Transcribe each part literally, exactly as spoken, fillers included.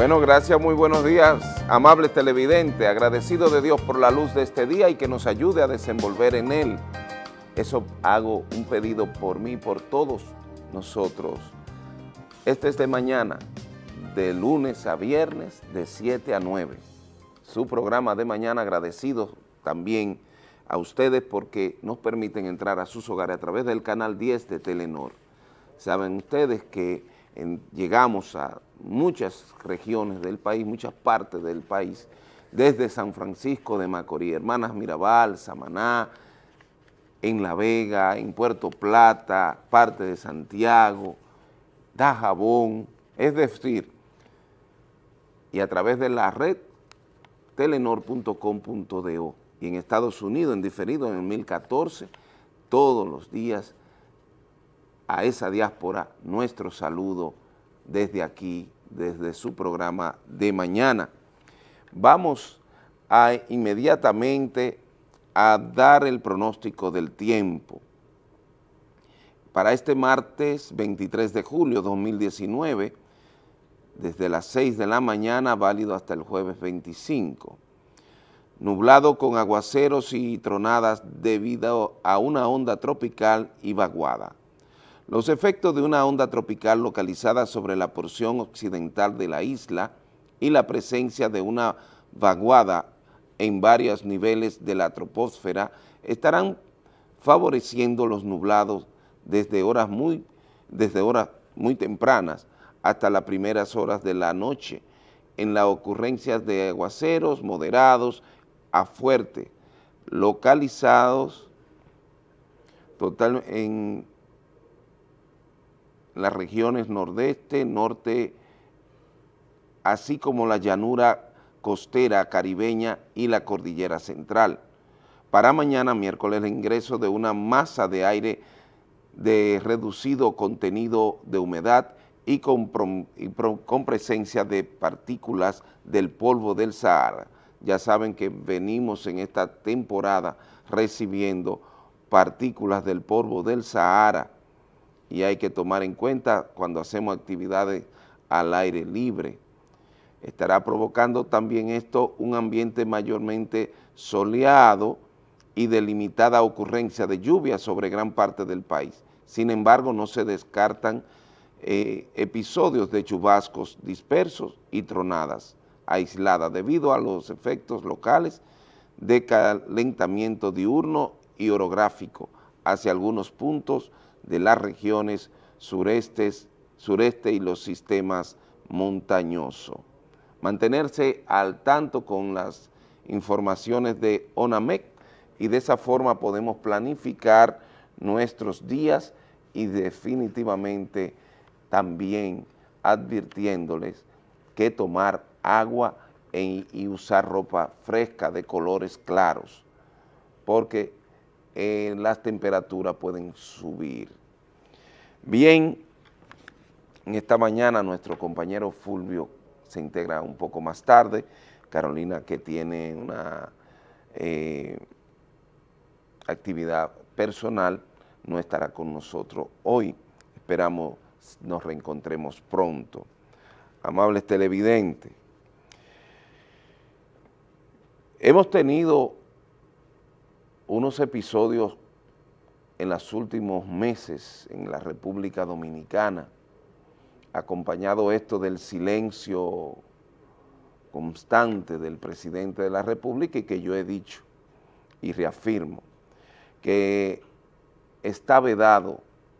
Bueno, gracias, muy buenos días, amables televidentes, agradecido de Dios por la luz de este día y que nos ayude a desenvolver en él. Eso hago un pedido por mí, por todos nosotros. Este es de mañana, de lunes a viernes, de siete a nueve. Su programa de mañana, agradecido también a ustedes porque nos permiten entrar a sus hogares a través del canal diez de Telenor. Saben ustedes que en, llegamos a muchas regiones del país, muchas partes del país, desde San Francisco de Macorís, Hermanas Mirabal, Samaná, en La Vega, en Puerto Plata, parte de Santiago, Dajabón, es decir, y a través de la red telenor punto com punto do y en Estados Unidos, en diferido en el mil catorce, todos los días a esa diáspora, nuestro saludo desde aquí, desde su programa de mañana. Vamos a inmediatamente a dar el pronóstico del tiempo. Para este martes veintitrés de julio de dos mil diecinueve, desde las seis de la mañana, válido hasta el jueves veinticinco. Nublado con aguaceros y tronadas debido a una onda tropical y vaguada. Los efectos de una onda tropical localizada sobre la porción occidental de la isla y la presencia de una vaguada en varios niveles de la troposfera estarán favoreciendo los nublados desde horas muy, desde horas muy tempranas hasta las primeras horas de la noche, en las ocurrencias de aguaceros moderados a fuertes, localizados total en las regiones nordeste, norte, así como la llanura costera caribeña y la cordillera central. Para mañana, miércoles, el ingreso de una masa de aire de reducido contenido de humedad y con, y con presencia de partículas del polvo del Sahara. Ya saben que venimos en esta temporada recibiendo partículas del polvo del Sahara y hay que tomar en cuenta cuando hacemos actividades al aire libre. Estará provocando también esto un ambiente mayormente soleado y de limitada ocurrencia de lluvia sobre gran parte del país. Sin embargo, no se descartan eh, episodios de chubascos dispersos y tronadas aisladas debido a los efectos locales de calentamiento diurno y orográfico hacia algunos puntos de las regiones surestes, sureste y los sistemas montañosos. Mantenerse al tanto con las informaciones de ONAMEC y de esa forma podemos planificar nuestros días y definitivamente también advirtiéndoles que tomar agua e, y usar ropa fresca de colores claros porque eh, las temperaturas pueden subir. Bien, en esta mañana nuestro compañero Fulvio se integra un poco más tarde, Carolina que tiene una eh, actividad personal no estará con nosotros hoy, esperamos nos reencontremos pronto. Amables televidentes, hemos tenido unos episodios en los últimos meses en la República Dominicana, acompañado esto del silencio constante del presidente de la República y que yo he dicho y reafirmo que está vedado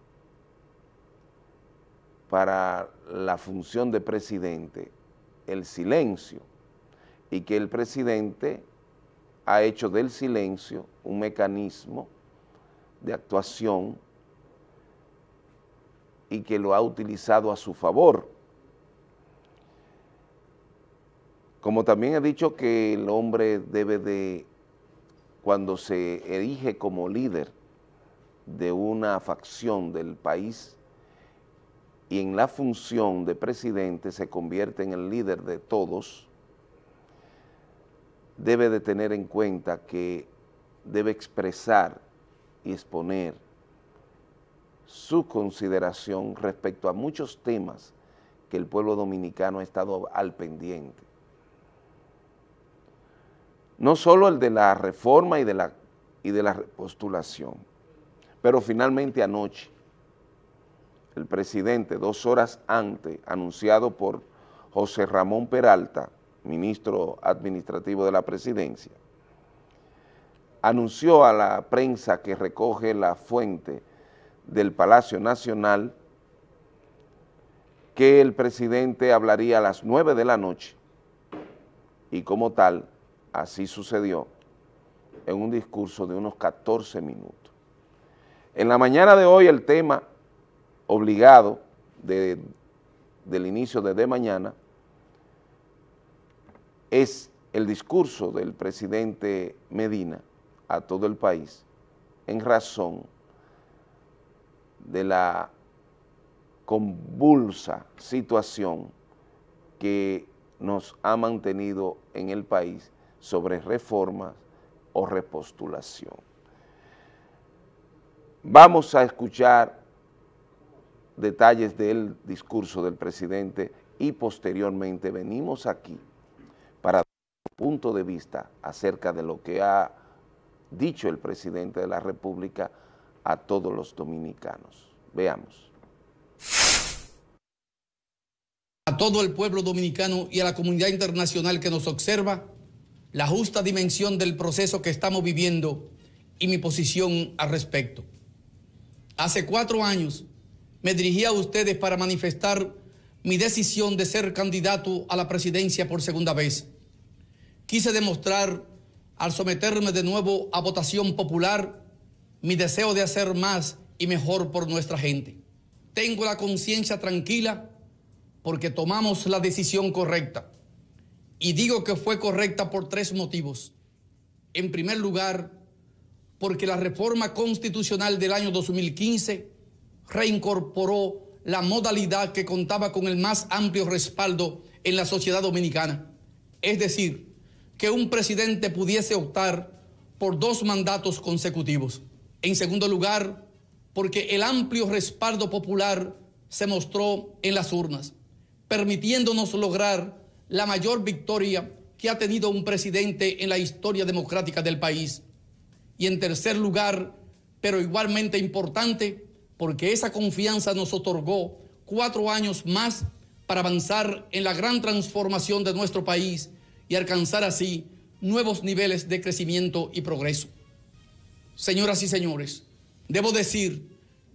para la función de presidente el silencio y que el presidente ha hecho del silencio un mecanismo de actuación y que lo ha utilizado a su favor. Como también he dicho que el hombre debe de, cuando se erige como líder de una facción del país y en la función de presidente se convierte en el líder de todos, debe de tener en cuenta que debe expresar y exponer su consideración respecto a muchos temas que el pueblo dominicano ha estado al pendiente. No solo el de la reforma y de la, y de la repostulación, pero finalmente anoche, el presidente, dos horas antes, anunciado por José Ramón Peralta, ministro administrativo de la presidencia, anunció a la prensa que recoge la fuente del Palacio Nacional que el presidente hablaría a las nueve de la noche y como tal, así sucedió, en un discurso de unos catorce minutos. En la mañana de hoy el tema obligado de, del inicio de, de mañana es el discurso del presidente Medina a todo el país en razón de la convulsa situación que nos ha mantenido en el país sobre reformas o repostulación. Vamos a escuchar detalles del discurso del presidente y posteriormente venimos aquí para dar un punto de vista acerca de lo que ha dicho el presidente de la República a todos los dominicanos. Veamos. A todo el pueblo dominicano y a la comunidad internacional que nos observa, la justa dimensión del proceso que estamos viviendo y mi posición al respecto. Hace cuatro años me dirigí a ustedes para manifestar mi decisión de ser candidato a la presidencia por segunda vez. Quise demostrar, al someterme de nuevo a votación popular, mi deseo de hacer más y mejor por nuestra gente. Tengo la conciencia tranquila porque tomamos la decisión correcta. Y digo que fue correcta por tres motivos. En primer lugar, porque la reforma constitucional del año dos mil quince reincorporó la modalidad que contaba con el más amplio respaldo en la sociedad dominicana. Es decir, que un presidente pudiese optar por dos mandatos consecutivos. En segundo lugar, porque el amplio respaldo popular se mostró en las urnas, permitiéndonos lograr la mayor victoria que ha tenido un presidente en la historia democrática del país. Y en tercer lugar, pero igualmente importante, porque esa confianza nos otorgó cuatro años más para avanzar en la gran transformación de nuestro país y alcanzar así nuevos niveles de crecimiento y progreso. Señoras y señores, debo decir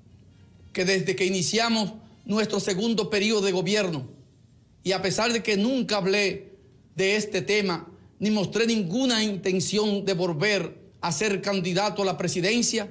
que desde que iniciamos nuestro segundo periodo de gobierno, y a pesar de que nunca hablé de este tema, ni mostré ninguna intención de volver a ser candidato a la presidencia,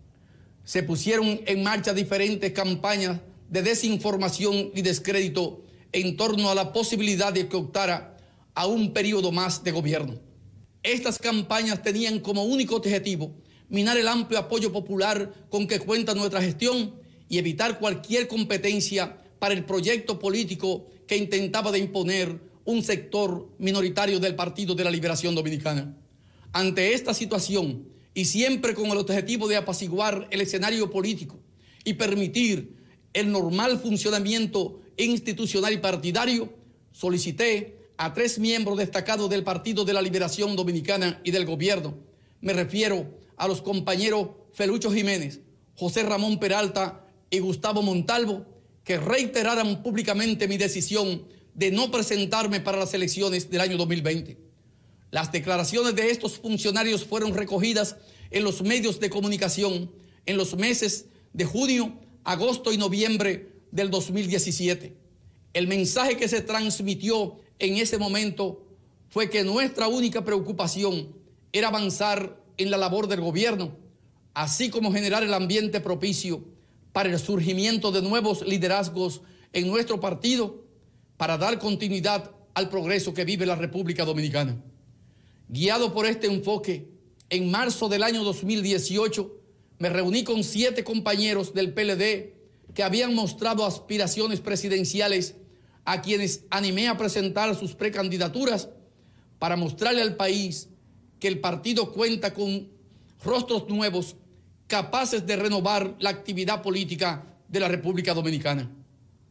se pusieron en marcha diferentes campañas de desinformación y descrédito en torno a la posibilidad de que optara a un periodo más de gobierno. Estas campañas tenían como único objetivo minar el amplio apoyo popular con que cuenta nuestra gestión y evitar cualquier competencia para el proyecto político que intentaba de imponer un sector minoritario del Partido de la Liberación Dominicana. Ante esta situación, y siempre con el objetivo de apaciguar el escenario político y permitir el normal funcionamiento institucional y partidario, solicité a tres miembros destacados del Partido de la Liberación Dominicana y del gobierno. Me refiero a los compañeros Felucho Jiménez, José Ramón Peralta y Gustavo Montalvo, que reiteraran públicamente mi decisión de no presentarme para las elecciones del año dos mil veinte. Las declaraciones de estos funcionarios fueron recogidas en los medios de comunicación en los meses de junio, agosto y noviembre del dos mil diecisiete. El mensaje que se transmitió en ese momento fue que nuestra única preocupación era avanzar en la labor del gobierno, así como generar el ambiente propicio para el surgimiento de nuevos liderazgos en nuestro partido para dar continuidad al progreso que vive la República Dominicana. Guiado por este enfoque, en marzo del año dos mil dieciocho me reuní con siete compañeros del P L D que habían mostrado aspiraciones presidenciales, a quienes animé a presentar sus precandidaturas para mostrarle al país que el partido cuenta con rostros nuevos capaces de renovar la actividad política de la República Dominicana.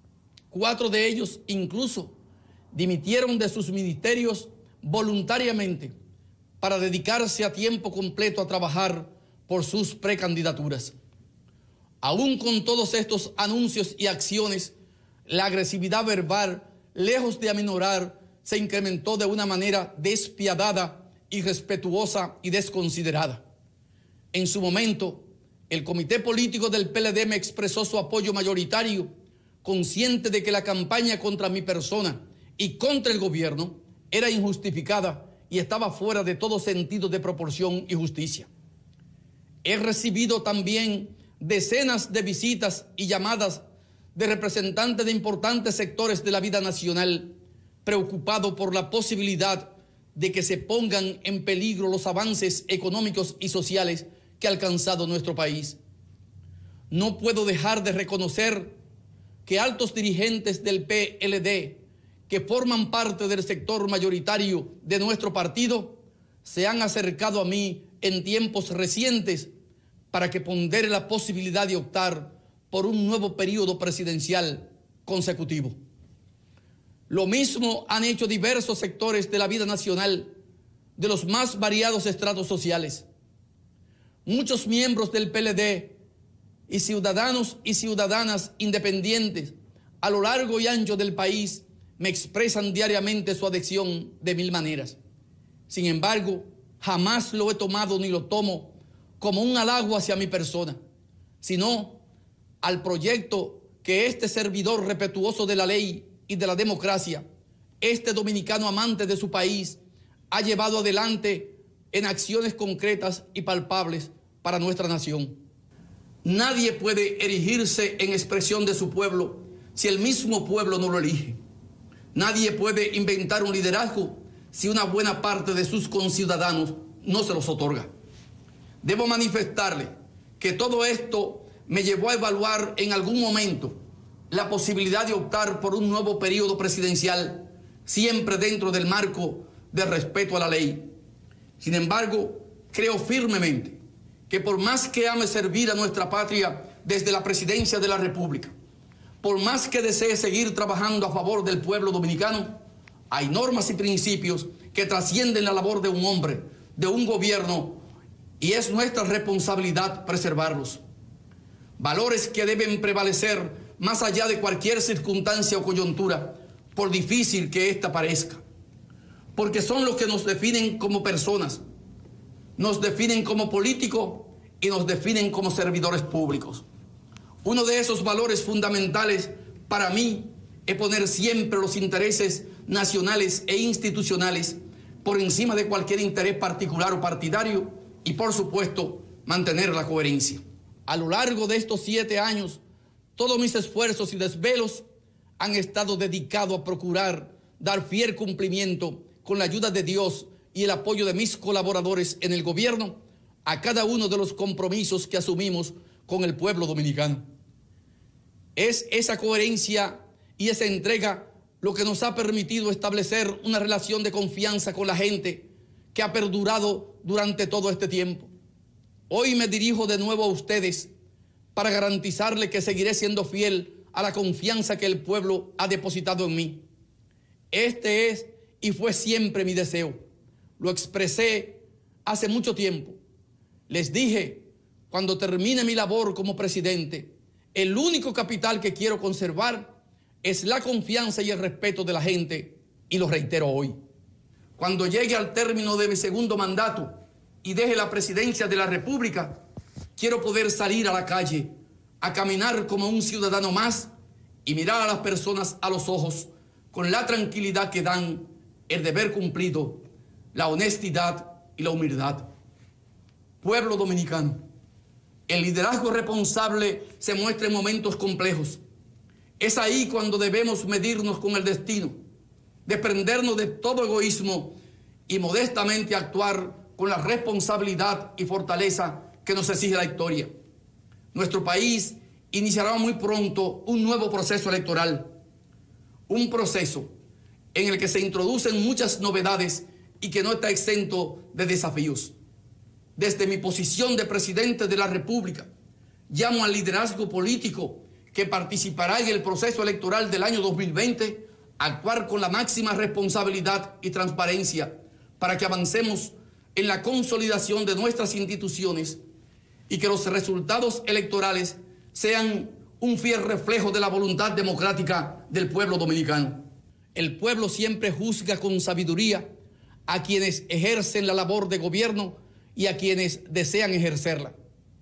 Cuatro de ellos incluso dimitieron de sus ministerios voluntariamente para dedicarse a tiempo completo a trabajar por sus precandidaturas. Aún con todos estos anuncios y acciones, la agresividad verbal, lejos de aminorar, se incrementó de una manera despiadada, irrespetuosa y desconsiderada. En su momento, el comité político del P L D me expresó su apoyo mayoritario, consciente de que la campaña contra mi persona y contra el gobierno era injustificada y estaba fuera de todo sentido de proporción y justicia. He recibido también decenas de visitas y llamadas de representantes de importantes sectores de la vida nacional, preocupados por la posibilidad de que se pongan en peligro los avances económicos y sociales que ha alcanzado nuestro país. No puedo dejar de reconocer que altos dirigentes del P L D, que forman parte del sector mayoritario de nuestro partido, se han acercado a mí en tiempos recientes para que pondere la posibilidad de optar por un nuevo periodo presidencial consecutivo. Lo mismo han hecho diversos sectores de la vida nacional, de los más variados estratos sociales. Muchos miembros del P L D y ciudadanos y ciudadanas independientes a lo largo y ancho del país me expresan diariamente su adhesión de mil maneras. Sin embargo, jamás lo he tomado ni lo tomo como un halago hacia mi persona, sino al proyecto que este servidor respetuoso de la ley y de la democracia, este dominicano amante de su país, ha llevado adelante en acciones concretas y palpables para nuestra nación. Nadie puede erigirse en expresión de su pueblo si el mismo pueblo no lo elige. Nadie puede inventar un liderazgo si una buena parte de sus conciudadanos no se los otorga. Debo manifestarle que todo esto me llevó a evaluar en algún momento la posibilidad de optar por un nuevo periodo presidencial, siempre dentro del marco del respeto a la ley. Sin embargo, creo firmemente que por más que ame servir a nuestra patria desde la presidencia de la República, por más que desee seguir trabajando a favor del pueblo dominicano, hay normas y principios que trascienden la labor de un hombre, de un gobierno, y es nuestra responsabilidad preservarlos. Valores que deben prevalecer más allá de cualquier circunstancia o coyuntura, por difícil que ésta parezca, porque son los que nos definen como personas, nos definen como políticos y nos definen como servidores públicos. Uno de esos valores fundamentales para mí es poner siempre los intereses nacionales e institucionales por encima de cualquier interés particular o partidario y, por supuesto, mantener la coherencia. A lo largo de estos siete años, todos mis esfuerzos y desvelos han estado dedicados a procurar dar fiel cumplimiento con la ayuda de Dios y el apoyo de mis colaboradores en el gobierno a cada uno de los compromisos que asumimos con el pueblo dominicano. Es esa coherencia y esa entrega lo que nos ha permitido establecer una relación de confianza con la gente que ha perdurado durante todo este tiempo. Hoy me dirijo de nuevo a ustedes para garantizarle que seguiré siendo fiel a la confianza que el pueblo ha depositado en mí. Este es y fue siempre mi deseo. Lo expresé hace mucho tiempo. Les dije, cuando termine mi labor como presidente, el único capital que quiero conservar es la confianza y el respeto de la gente, y lo reitero hoy. Cuando llegue al término de mi segundo mandato y deje la presidencia de la República, quiero poder salir a la calle, a caminar como un ciudadano más y mirar a las personas a los ojos con la tranquilidad que dan el deber cumplido, la honestidad y la humildad. Pueblo dominicano, el liderazgo responsable se muestra en momentos complejos. Es ahí cuando debemos medirnos con el destino, desprendernos de todo egoísmo y modestamente actuar con la responsabilidad y fortaleza que nos exige la historia. Nuestro país iniciará muy pronto un nuevo proceso electoral, un proceso en el que se introducen muchas novedades y que no está exento de desafíos. Desde mi posición de presidente de la República, llamo al liderazgo político que que participará en el proceso electoral del año dos mil veinte, actuar con la máxima responsabilidad y transparencia para que avancemos en la consolidación de nuestras instituciones y que los resultados electorales sean un fiel reflejo de la voluntad democrática del pueblo dominicano. El pueblo siempre juzga con sabiduría a quienes ejercen la labor de gobierno y a quienes desean ejercerla.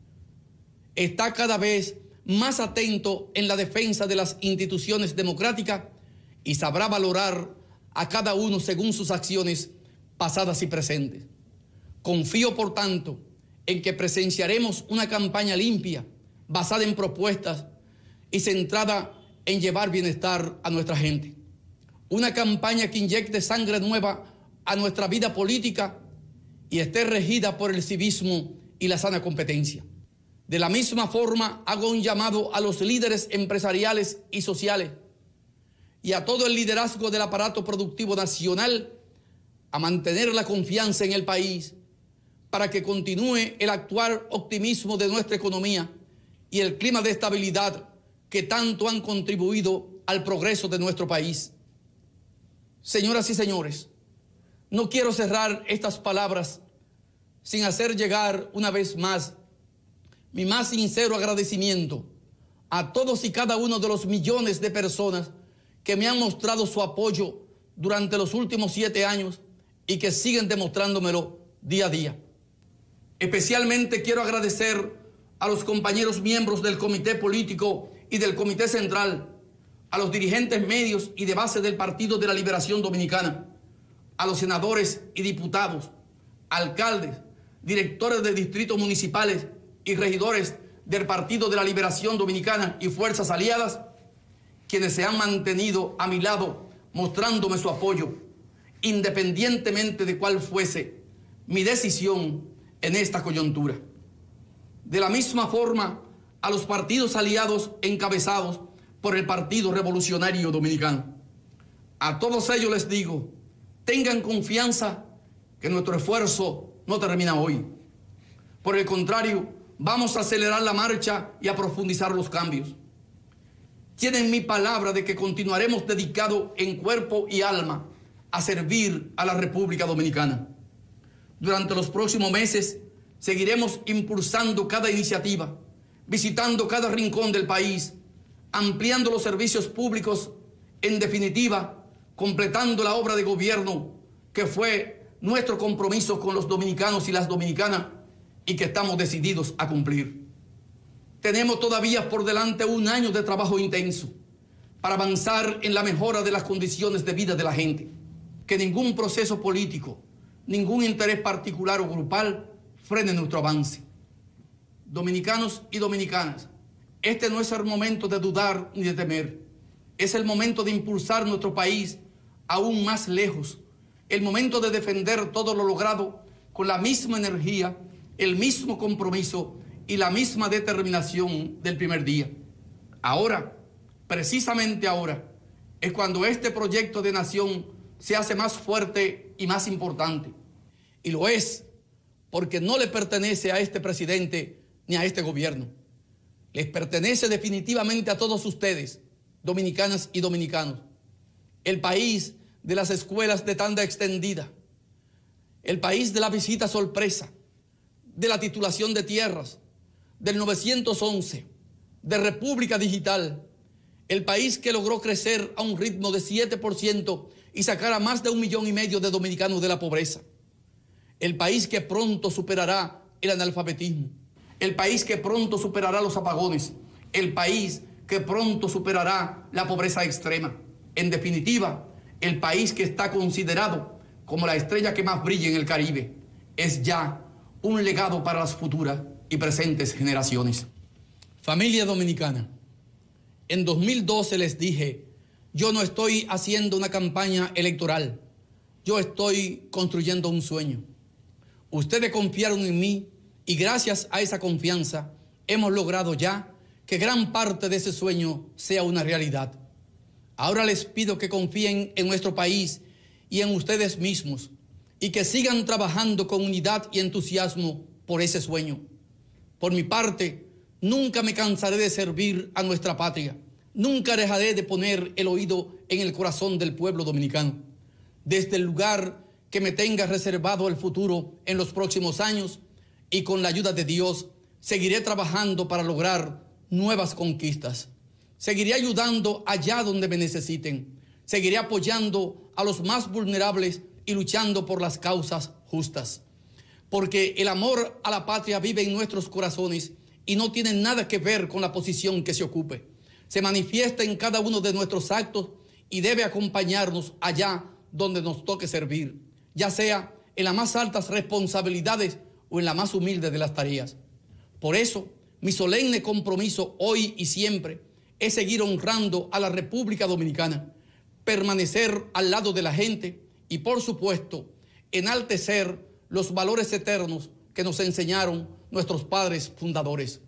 Está cada vez más atento en la defensa de las instituciones democráticas y sabrá valorar a cada uno según sus acciones pasadas y presentes. Confío, por tanto, en que presenciaremos una campaña limpia, basada en propuestas y centrada en llevar bienestar a nuestra gente. Una campaña que inyecte sangre nueva a nuestra vida política y esté regida por el civismo y la sana competencia. De la misma forma, hago un llamado a los líderes empresariales y sociales y a todo el liderazgo del aparato productivo nacional a mantener la confianza en el país para que continúe el actual optimismo de nuestra economía y el clima de estabilidad que tanto han contribuido al progreso de nuestro país. Señoras y señores, no quiero cerrar estas palabras sin hacer llegar una vez más mi más sincero agradecimiento a todos y cada uno de los millones de personas que me han mostrado su apoyo durante los últimos siete años y que siguen demostrándomelo día a día. Especialmente quiero agradecer a los compañeros miembros del Comité Político y del Comité Central, a los dirigentes medios y de base del Partido de la Liberación Dominicana, a los senadores y diputados, alcaldes, directores de distritos municipales y regidores del Partido de la Liberación Dominicana y fuerzas aliadas, quienes se han mantenido a mi lado mostrándome su apoyo, independientemente de cuál fuese mi decisión en esta coyuntura. De la misma forma, a los partidos aliados encabezados por el Partido Revolucionario Dominicano. A todos ellos les digo, tengan confianza que nuestro esfuerzo no termina hoy. Por el contrario, vamos a acelerar la marcha y a profundizar los cambios. Tienen mi palabra de que continuaremos dedicados en cuerpo y alma a servir a la República Dominicana. Durante los próximos meses seguiremos impulsando cada iniciativa, visitando cada rincón del país, ampliando los servicios públicos, en definitiva, completando la obra de gobierno que fue nuestro compromiso con los dominicanos y las dominicanas y que estamos decididos a cumplir. Tenemos todavía por delante un año de trabajo intenso para avanzar en la mejora de las condiciones de vida de la gente. Que ningún proceso político, ningún interés particular o grupal frene nuestro avance. Dominicanos y dominicanas, este no es el momento de dudar ni de temer. Es el momento de impulsar nuestro país aún más lejos. El momento de defender todo lo logrado con la misma energía, el mismo compromiso y la misma determinación del primer día. Ahora, precisamente ahora, es cuando este proyecto de nación se hace más fuerte y más importante. Y lo es porque no le pertenece a este presidente ni a este gobierno. Les pertenece definitivamente a todos ustedes, dominicanas y dominicanos. El país de las escuelas de tanda extendida, el país de la visita sorpresa, de la titulación de tierras, del novecientos once, de República Digital, el país que logró crecer a un ritmo de siete por ciento y sacar a más de un millón y medio de dominicanos de la pobreza, el país que pronto superará el analfabetismo, el país que pronto superará los apagones, el país que pronto superará la pobreza extrema. En definitiva, el país que está considerado como la estrella que más brilla en el Caribe es ya un legado para las futuras y presentes generaciones. Familia dominicana, en dos mil doce les dije, yo no estoy haciendo una campaña electoral, yo estoy construyendo un sueño. Ustedes confiaron en mí y gracias a esa confianza hemos logrado ya que gran parte de ese sueño sea una realidad. Ahora les pido que confíen en nuestro país y en ustedes mismos y que sigan trabajando con unidad y entusiasmo por ese sueño. Por mi parte, Nunca me cansaré de servir a nuestra patria. Nunca dejaré de poner el oído en el corazón del pueblo dominicano. Desde el lugar que me tenga reservado el futuro en los próximos años, y con la ayuda de Dios, seguiré trabajando para lograr nuevas conquistas. Seguiré ayudando allá donde me necesiten. Seguiré apoyando a los más vulnerables y luchando por las causas justas. Porque el amor a la patria vive en nuestros corazones y no tiene nada que ver con la posición que se ocupe. Se manifiesta en cada uno de nuestros actos y debe acompañarnos allá donde nos toque servir, ya sea en las más altas responsabilidades o en la más humilde de las tareas. Por eso, mi solemne compromiso hoy y siempre es seguir honrando a la República Dominicana, permanecer al lado de la gente y, por supuesto, enaltecer los valores eternos que nos enseñaron nuestros padres fundadores.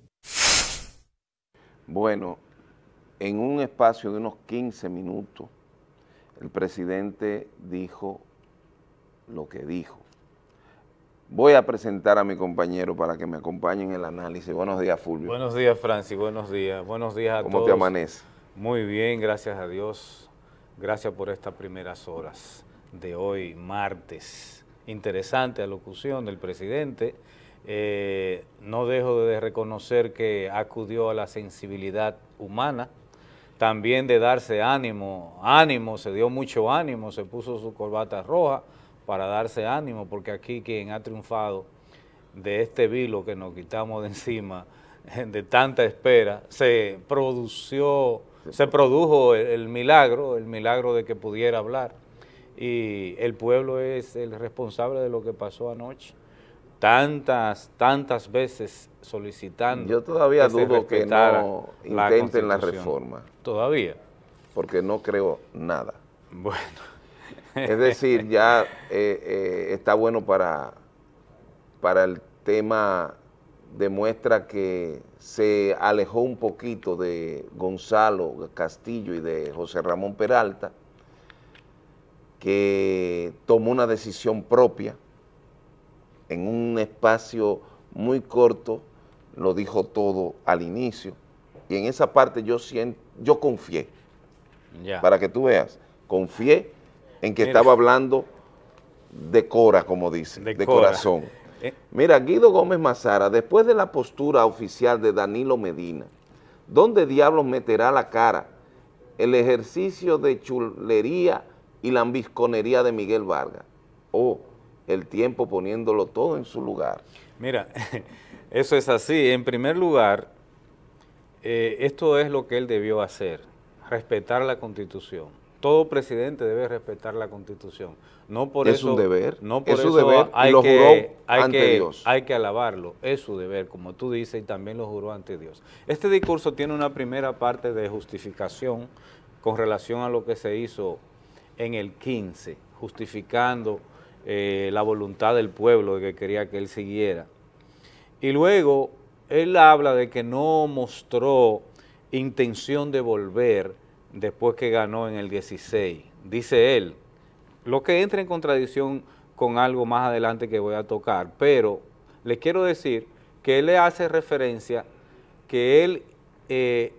Bueno, en un espacio de unos quince minutos, el presidente dijo lo que dijo. Voy a presentar a mi compañero para que me acompañe en el análisis. Buenos días, Fulvio. Buenos días, Francis. Buenos días. Buenos días a todos. ¿Cómo te amanece? Muy bien, gracias a Dios. Gracias por estas primeras horas de hoy, martes. Interesante alocución del presidente. Eh, no dejo de reconocer que acudió a la sensibilidad humana, también de darse ánimo, ánimo, se dio mucho ánimo, se puso su corbata roja para darse ánimo, porque aquí quien ha triunfado de este vilo que nos quitamos de encima, de tanta espera, se produció, se produjo el, el milagro, el milagro de que pudiera hablar, y el pueblo es el responsable de lo que pasó anoche. Tantas, tantas veces solicitando. Yo todavía que dudo que no intenten la, la reforma. ¿Todavía? Porque no creo nada. Bueno. Es decir, ya eh, eh, está bueno para, para el tema, demuestra que se alejó un poquito de Gonzalo Castillo y de José Ramón Peralta, que tomó una decisión propia en un espacio muy corto, lo dijo todo al inicio, y en esa parte yo siento, yo confié, ya. Para que tú veas, confié en que Mira. estaba hablando de cora, como dicen, de, de corazón. Eh. Mira, Guido Gómez Mazara, después de la postura oficial de Danilo Medina, ¿dónde diablos meterá la cara el ejercicio de chulería y lambisconería de Miguel Vargas? Oh, el tiempo poniéndolo todo en su lugar. Mira, eso es así. En primer lugar, eh, esto es lo que él debió hacer, respetar la Constitución. Todo presidente debe respetar la Constitución. No por es eso, un deber, no por es su eso deber, hay y lo que, juró hay ante que, Dios. Hay que alabarlo, es su deber, como tú dices, y también lo juró ante Dios. Este discurso tiene una primera parte de justificación con relación a lo que se hizo en el quince, justificando eh, la voluntad del pueblo de que quería que él siguiera. Y luego él habla de que no mostró intención de volver después que ganó en el dieciséis, dice él, lo que entra en contradicción con algo más adelante que voy a tocar, pero le quiero decir que él le hace referencia que él eh,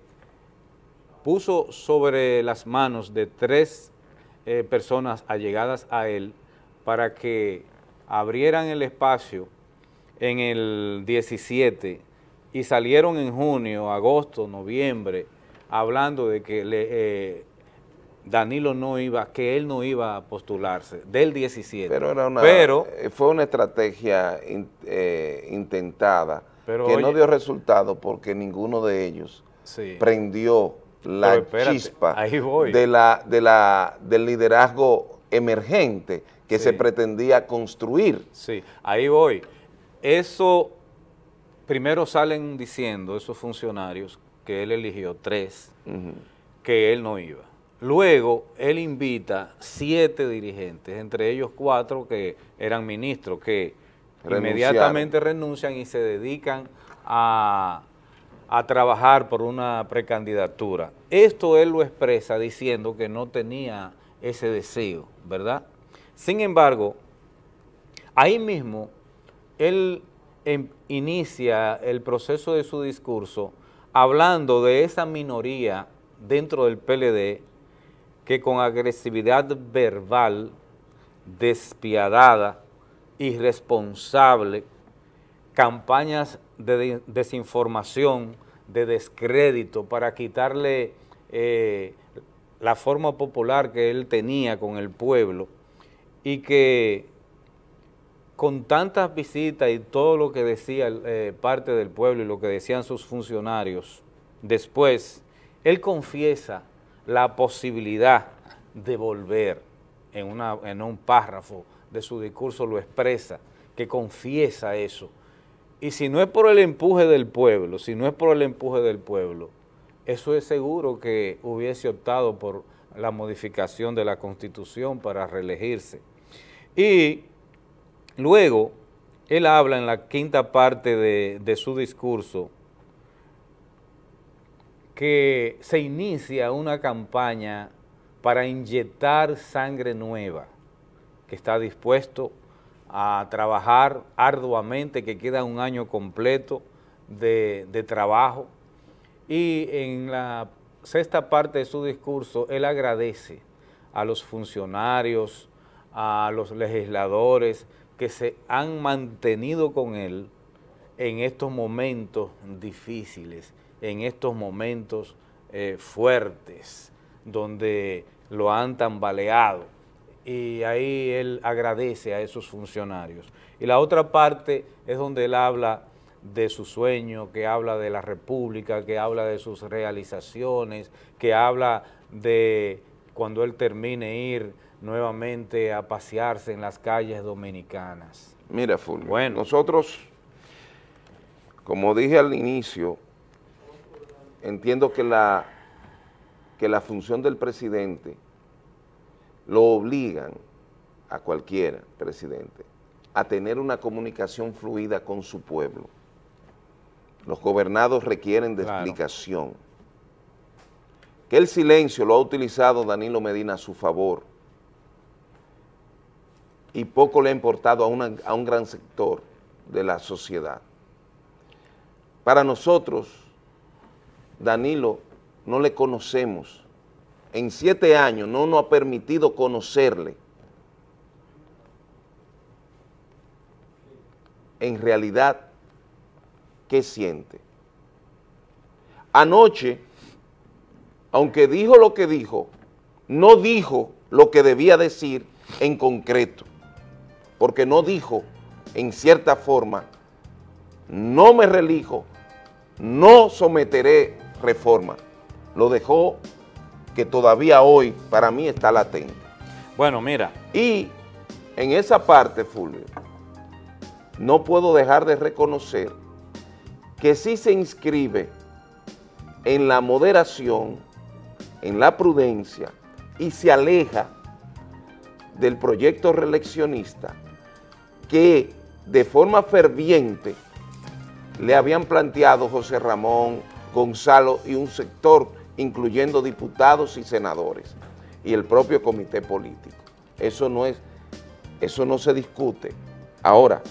puso sobre las manos de tres eh, personas allegadas a él para que abrieran el espacio en el diecisiete y salieron en junio, agosto, noviembre, hablando de que le, eh, Danilo no iba, que él no iba a postularse, del diecisiete. Pero, era una, pero fue una estrategia in, eh, intentada, pero que oye, no dio resultado porque ninguno de ellos sí. prendió la espérate, chispa de la, de la, del liderazgo emergente que sí. se pretendía construir. Sí, ahí voy. Eso, primero salen diciendo esos funcionarios que él eligió tres, uh-huh. que él no iba. Luego, él invita siete dirigentes, entre ellos cuatro que eran ministros, que inmediatamente renuncian y se dedican a, a trabajar por una precandidatura. Esto él lo expresa diciendo que no tenía ese deseo, ¿verdad? Sin embargo, ahí mismo, él em, inicia el proceso de su discurso hablando de esa minoría dentro del P L D que con agresividad verbal, despiadada, irresponsable, campañas de desinformación, de descrédito para quitarle eh, la forma popular que él tenía con el pueblo, y que con tantas visitas y todo lo que decía eh, parte del pueblo y lo que decían sus funcionarios, después él confiesa la posibilidad de volver, en, una, en un párrafo de su discurso lo expresa, que confiesa eso. Y si no es por el empuje del pueblo, si no es por el empuje del pueblo, eso es seguro que hubiese optado por la modificación de la Constitución para reelegirse. Y luego, él habla en la quinta parte de, de su discurso que se inicia una campaña para inyectar sangre nueva, que está dispuesto a trabajar arduamente, que queda un año completo de, de trabajo. Y en la sexta parte de su discurso, él agradece a los funcionarios, a los legisladores que se han mantenido con él en estos momentos difíciles, en estos momentos eh, fuertes, donde lo han tambaleado. Y ahí él agradece a esos funcionarios. Y la otra parte es donde él habla de su sueño, que habla de la República, que habla de sus realizaciones, que habla de cuando él termine ir nuevamente a pasearse en las calles dominicanas. Mira, Fulvio, bueno, nosotros, como dije al inicio, entiendo que la, que la función del presidente lo obligan a cualquier presidente a tener una comunicación fluida con su pueblo. Los gobernados requieren de claro. explicación. Que el silencio lo ha utilizado Danilo Medina a su favor y poco le ha importado a, una, a un gran sector de la sociedad. Para nosotros, Danilo, no le conocemos. En siete años no nos ha permitido conocerle. En realidad, ¿qué siente? Anoche, aunque dijo lo que dijo, no dijo lo que debía decir en concreto, porque no dijo en cierta forma, no me reelijo, no someteré reforma. Lo dejó que todavía hoy para mí está latente. Bueno, mira. Y en esa parte, Fulvio, no puedo dejar de reconocer que sí se inscribe en la moderación, en la prudencia y se aleja del proyecto reeleccionista que de forma ferviente le habían planteado José Ramón, Gonzalo y un sector, incluyendo diputados y senadores y el propio comité político. Eso no es, eso no se discute. Ahora,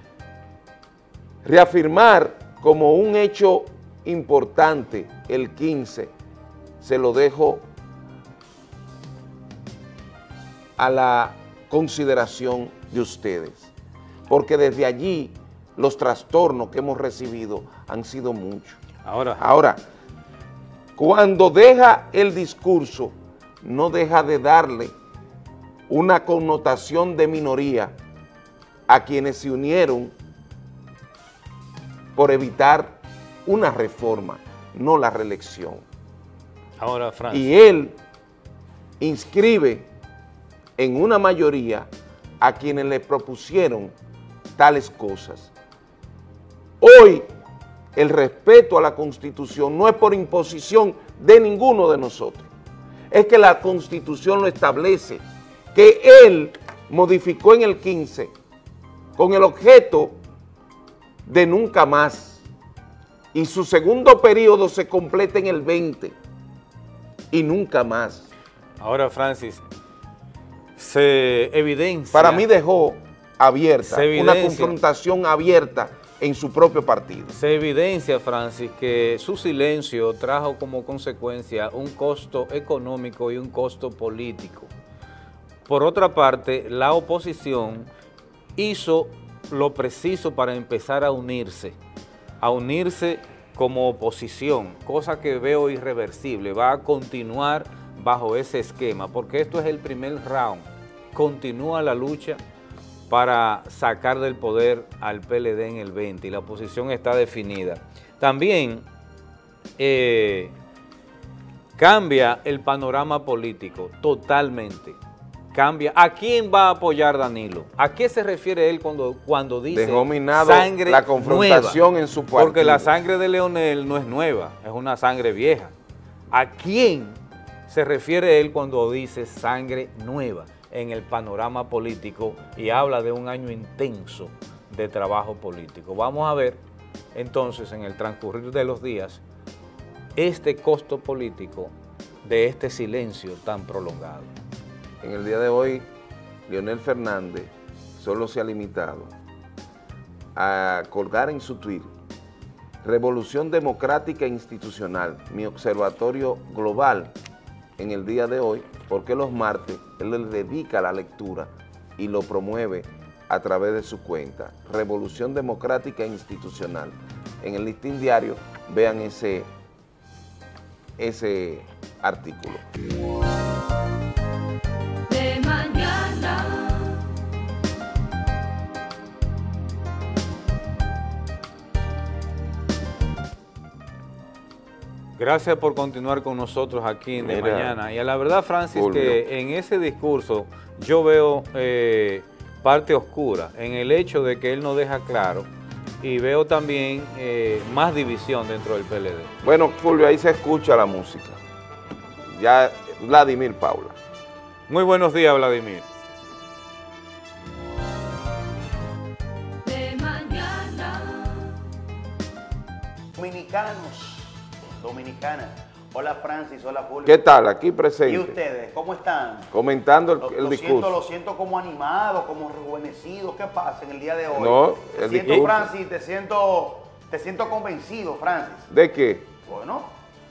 reafirmar como un hecho importante el quince, se lo dejo a la consideración de ustedes, porque desde allí los trastornos que hemos recibido han sido muchos. Ahora, Ahora, cuando deja el discurso, no deja de darle una connotación de minoría a quienes se unieron por evitar una reforma, no la reelección. ahora, Francis. Y él inscribe en una mayoría a quienes le propusieron tales cosas. Hoy, el respeto a la Constitución no es por imposición de ninguno de nosotros, es que la Constitución lo establece, que él modificó en el quince con el objeto de nunca más, y su segundo periodo se completa en el veinte y nunca más. Ahora, Francis, se evidencia... Para mí dejó abierta, se una evidencia. confrontación abierta en su propio partido. Se evidencia, Francis, que su silencio trajo como consecuencia un costo económico y un costo político. Por otra parte, la oposición hizo lo preciso para empezar a unirse, a unirse como oposición, cosa que veo irreversible, va a continuar bajo ese esquema, porque esto es el primer round, continúa la lucha para sacar del poder al P L D en el veinte y la oposición está definida. También eh, cambia el panorama político totalmente. Cambia. ¿A quién va a apoyar Danilo? ¿A qué se refiere él cuando, cuando dice dejó minado sangre la confrontación nueva? En su partido? Porque la sangre de Leonel no es nueva, es una sangre vieja. ¿A quién se refiere él cuando dice sangre nueva en el panorama político y habla de un año intenso de trabajo político? Vamos a ver entonces en el transcurrir de los días este costo político de este silencio tan prolongado. En el día de hoy, Leonel Fernández solo se ha limitado a colgar en su tweet Revolución Democrática e Institucional, mi observatorio global en el día de hoy, porque los martes él le dedica la lectura y lo promueve a través de su cuenta, Revolución Democrática e Institucional. En el Listín Diario vean ese, ese artículo. Gracias por continuar con nosotros aquí en De Mira, Mañana. Y a la verdad, Francis, Fulvio, que en ese discurso yo veo eh, parte oscura, en el hecho de que él no deja claro, y veo también eh, más división dentro del P L D. Bueno, Fulvio, ahí se escucha la música. Ya, Vladimir Paula. Muy buenos días, Vladimir. De mañana. Dominicanos. Dominicana. Hola Francis, hola Fulvio. ¿Qué tal? Aquí presente. ¿Y ustedes? ¿Cómo están? Comentando el, Lo, el lo discurso. Siento, lo siento como animado, como rejuvenecido. ¿Qué pasa en el día de hoy? No, te el siento, discurso. Francis, te siento, te siento convencido, Francis. ¿De qué? Bueno,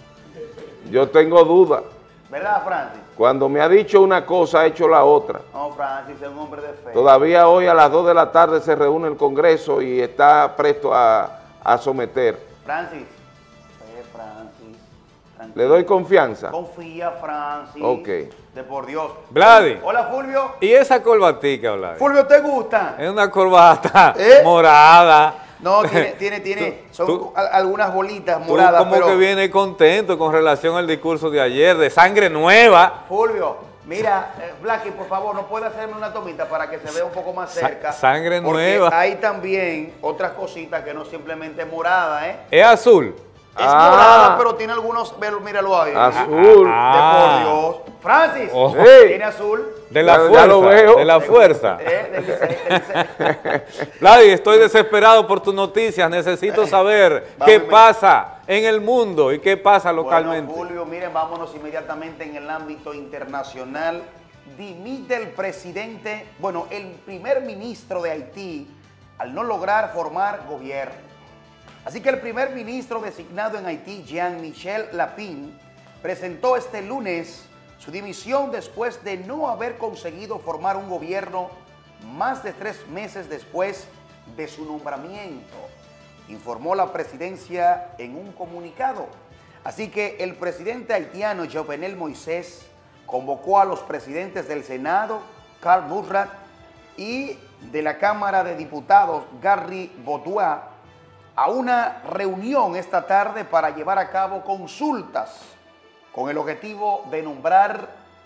Yo tengo dudas. ¿verdad, Francis? Cuando me ha dicho una cosa, ha hecho la otra. No, Francis es un hombre de fe. Todavía hoy a las dos de la tarde se reúne el Congreso y está presto a, a someter. Francis, fe, Francis. Tranquilo. ¿Le doy confianza? Confía, Francis. Ok. De por Dios. Vladi. Hola, Fulvio. ¿Y esa corbatica, Vladimir? Fulvio, ¿te gusta? Es una corbata ¿Eh? morada. No, tiene, tiene, tiene, Tú- son tú- al- algunas bolitas Tú moradas, como pero... que viene contento con relación al discurso de ayer, de sangre nueva. Fulvio, mira, eh, Blacky, por favor, ¿no puede hacerme una tomita para que se vea un poco más Sa- cerca? sangre Porque nueva. hay también otras cositas que no simplemente morada, ¿eh? Es azul. Es Ah. morada, pero tiene algunos, velo, míralo ahí. Azul. Ah. De por Dios. Francis, Oh. Hey. tiene azul. De la Ya- ya fuerza. lo veo. De la fuerza. Eh, del Licey, del Licey. Vladi, estoy desesperado por tus noticias. Necesito saber Vamos, qué mira. pasa en el mundo y qué pasa localmente. Bueno, Julio, miren, vámonos inmediatamente en el ámbito internacional. Dimite el presidente, bueno, el primer ministro de Haití al no lograr formar gobierno. Así que el primer ministro designado en Haití, Jean-Michel Lapin, presentó este lunes su dimisión después de no haber conseguido formar un gobierno más de tres meses después de su nombramiento, informó la presidencia en un comunicado. Así que el presidente haitiano Jovenel Moïse convocó a los presidentes del Senado, Carl Murrat, y de la Cámara de Diputados, Gary Boudouin, a una reunión esta tarde para llevar a cabo consultas con el objetivo de nombrar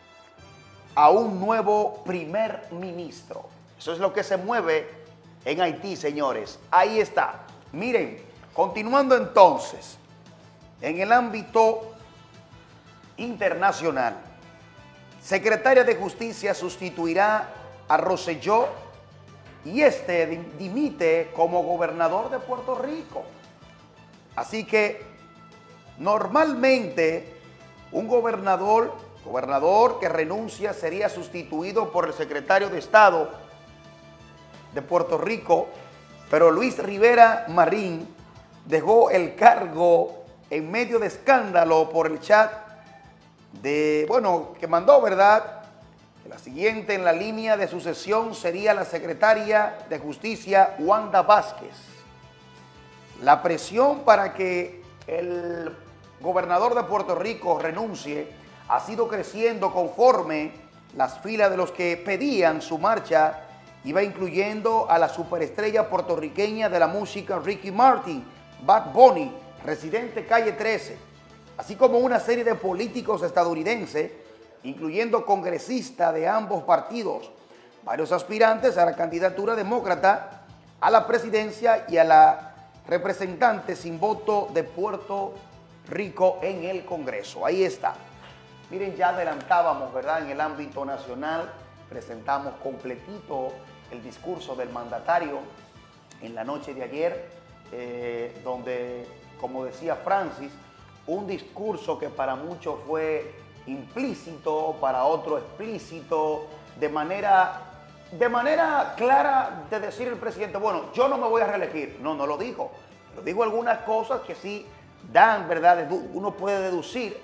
a un nuevo primer ministro. Eso es lo que se mueve en Haití, señores. Ahí está. Miren, continuando entonces, en el ámbito internacional, secretaria de Justicia sustituirá a Rosselló y este dimite como gobernador de Puerto Rico. Así que normalmente un gobernador, gobernador que renuncia sería sustituido por el secretario de Estado de Puerto Rico, Pero Luis Rivera Marín dejó el cargo en medio de escándalo por el chat de, bueno, que mandó, ¿verdad?, que la siguiente en la línea de sucesión sería la secretaria de Justicia, Wanda Vázquez. La presión para que el gobernador de Puerto Rico renuncie ha sido creciendo conforme las filas de los que pedían su marcha iba incluyendo a la superestrella puertorriqueña de la música Ricky Martin, Bad Bunny, residente Calle trece, así como una serie de políticos estadounidenses, incluyendo congresistas de ambos partidos, varios aspirantes a la candidatura demócrata a la presidencia y a la representante sin voto de Puerto Rico en el Congreso. Ahí está. Miren, ya adelantábamos, ¿verdad?, en el ámbito nacional, presentamos completito el discurso del mandatario en la noche de ayer, eh, donde, como decía Francis, un discurso que para muchos fue implícito, para otros explícito, de manera, de manera clara de decir el presidente, bueno, yo no me voy a reelegir. No, no lo dijo. Pero dijo algunas cosas que sí dan, ¿verdad? Uno puede deducir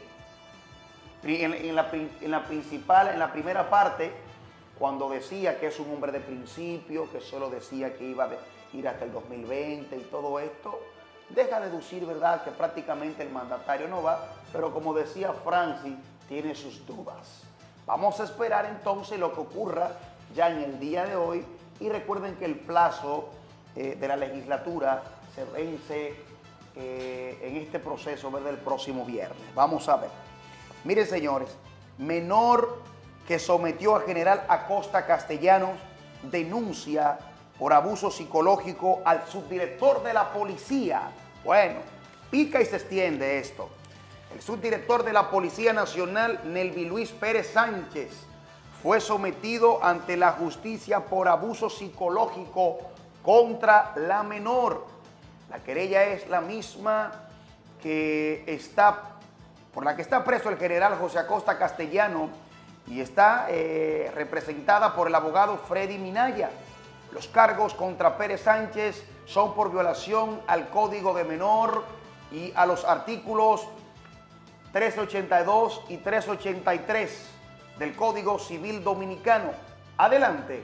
en, en, la, en la principal, en la primera parte, cuando decía que es un hombre de principio, que solo decía que iba a ir hasta el dos mil veinte y todo esto, deja deducir, ¿verdad?, que prácticamente el mandatario no va, pero como decía Francis, tiene sus dudas. Vamos a esperar entonces lo que ocurra ya en el día de hoy y recuerden que el plazo eh, de la legislatura se vence eh, en este proceso, ¿verdad?, el próximo viernes. Vamos a ver. Miren, señores, menor que sometió a general Acosta Castellanos denuncia por abuso psicológico al subdirector de la policía. Bueno, pica y se extiende esto. El subdirector de la Policía Nacional, Nelvi Luis Pérez Sánchez, fue sometido ante la justicia por abuso psicológico contra la menor. La querella es la misma que está, por la que está preso el general José Acosta Castellano y está eh, representada por el abogado Freddy Minaya. Los cargos contra Pérez Sánchez son por violación al Código de Menor y a los artículos trescientos ochenta y dos y trescientos ochenta y tres del Código Civil Dominicano. Adelante.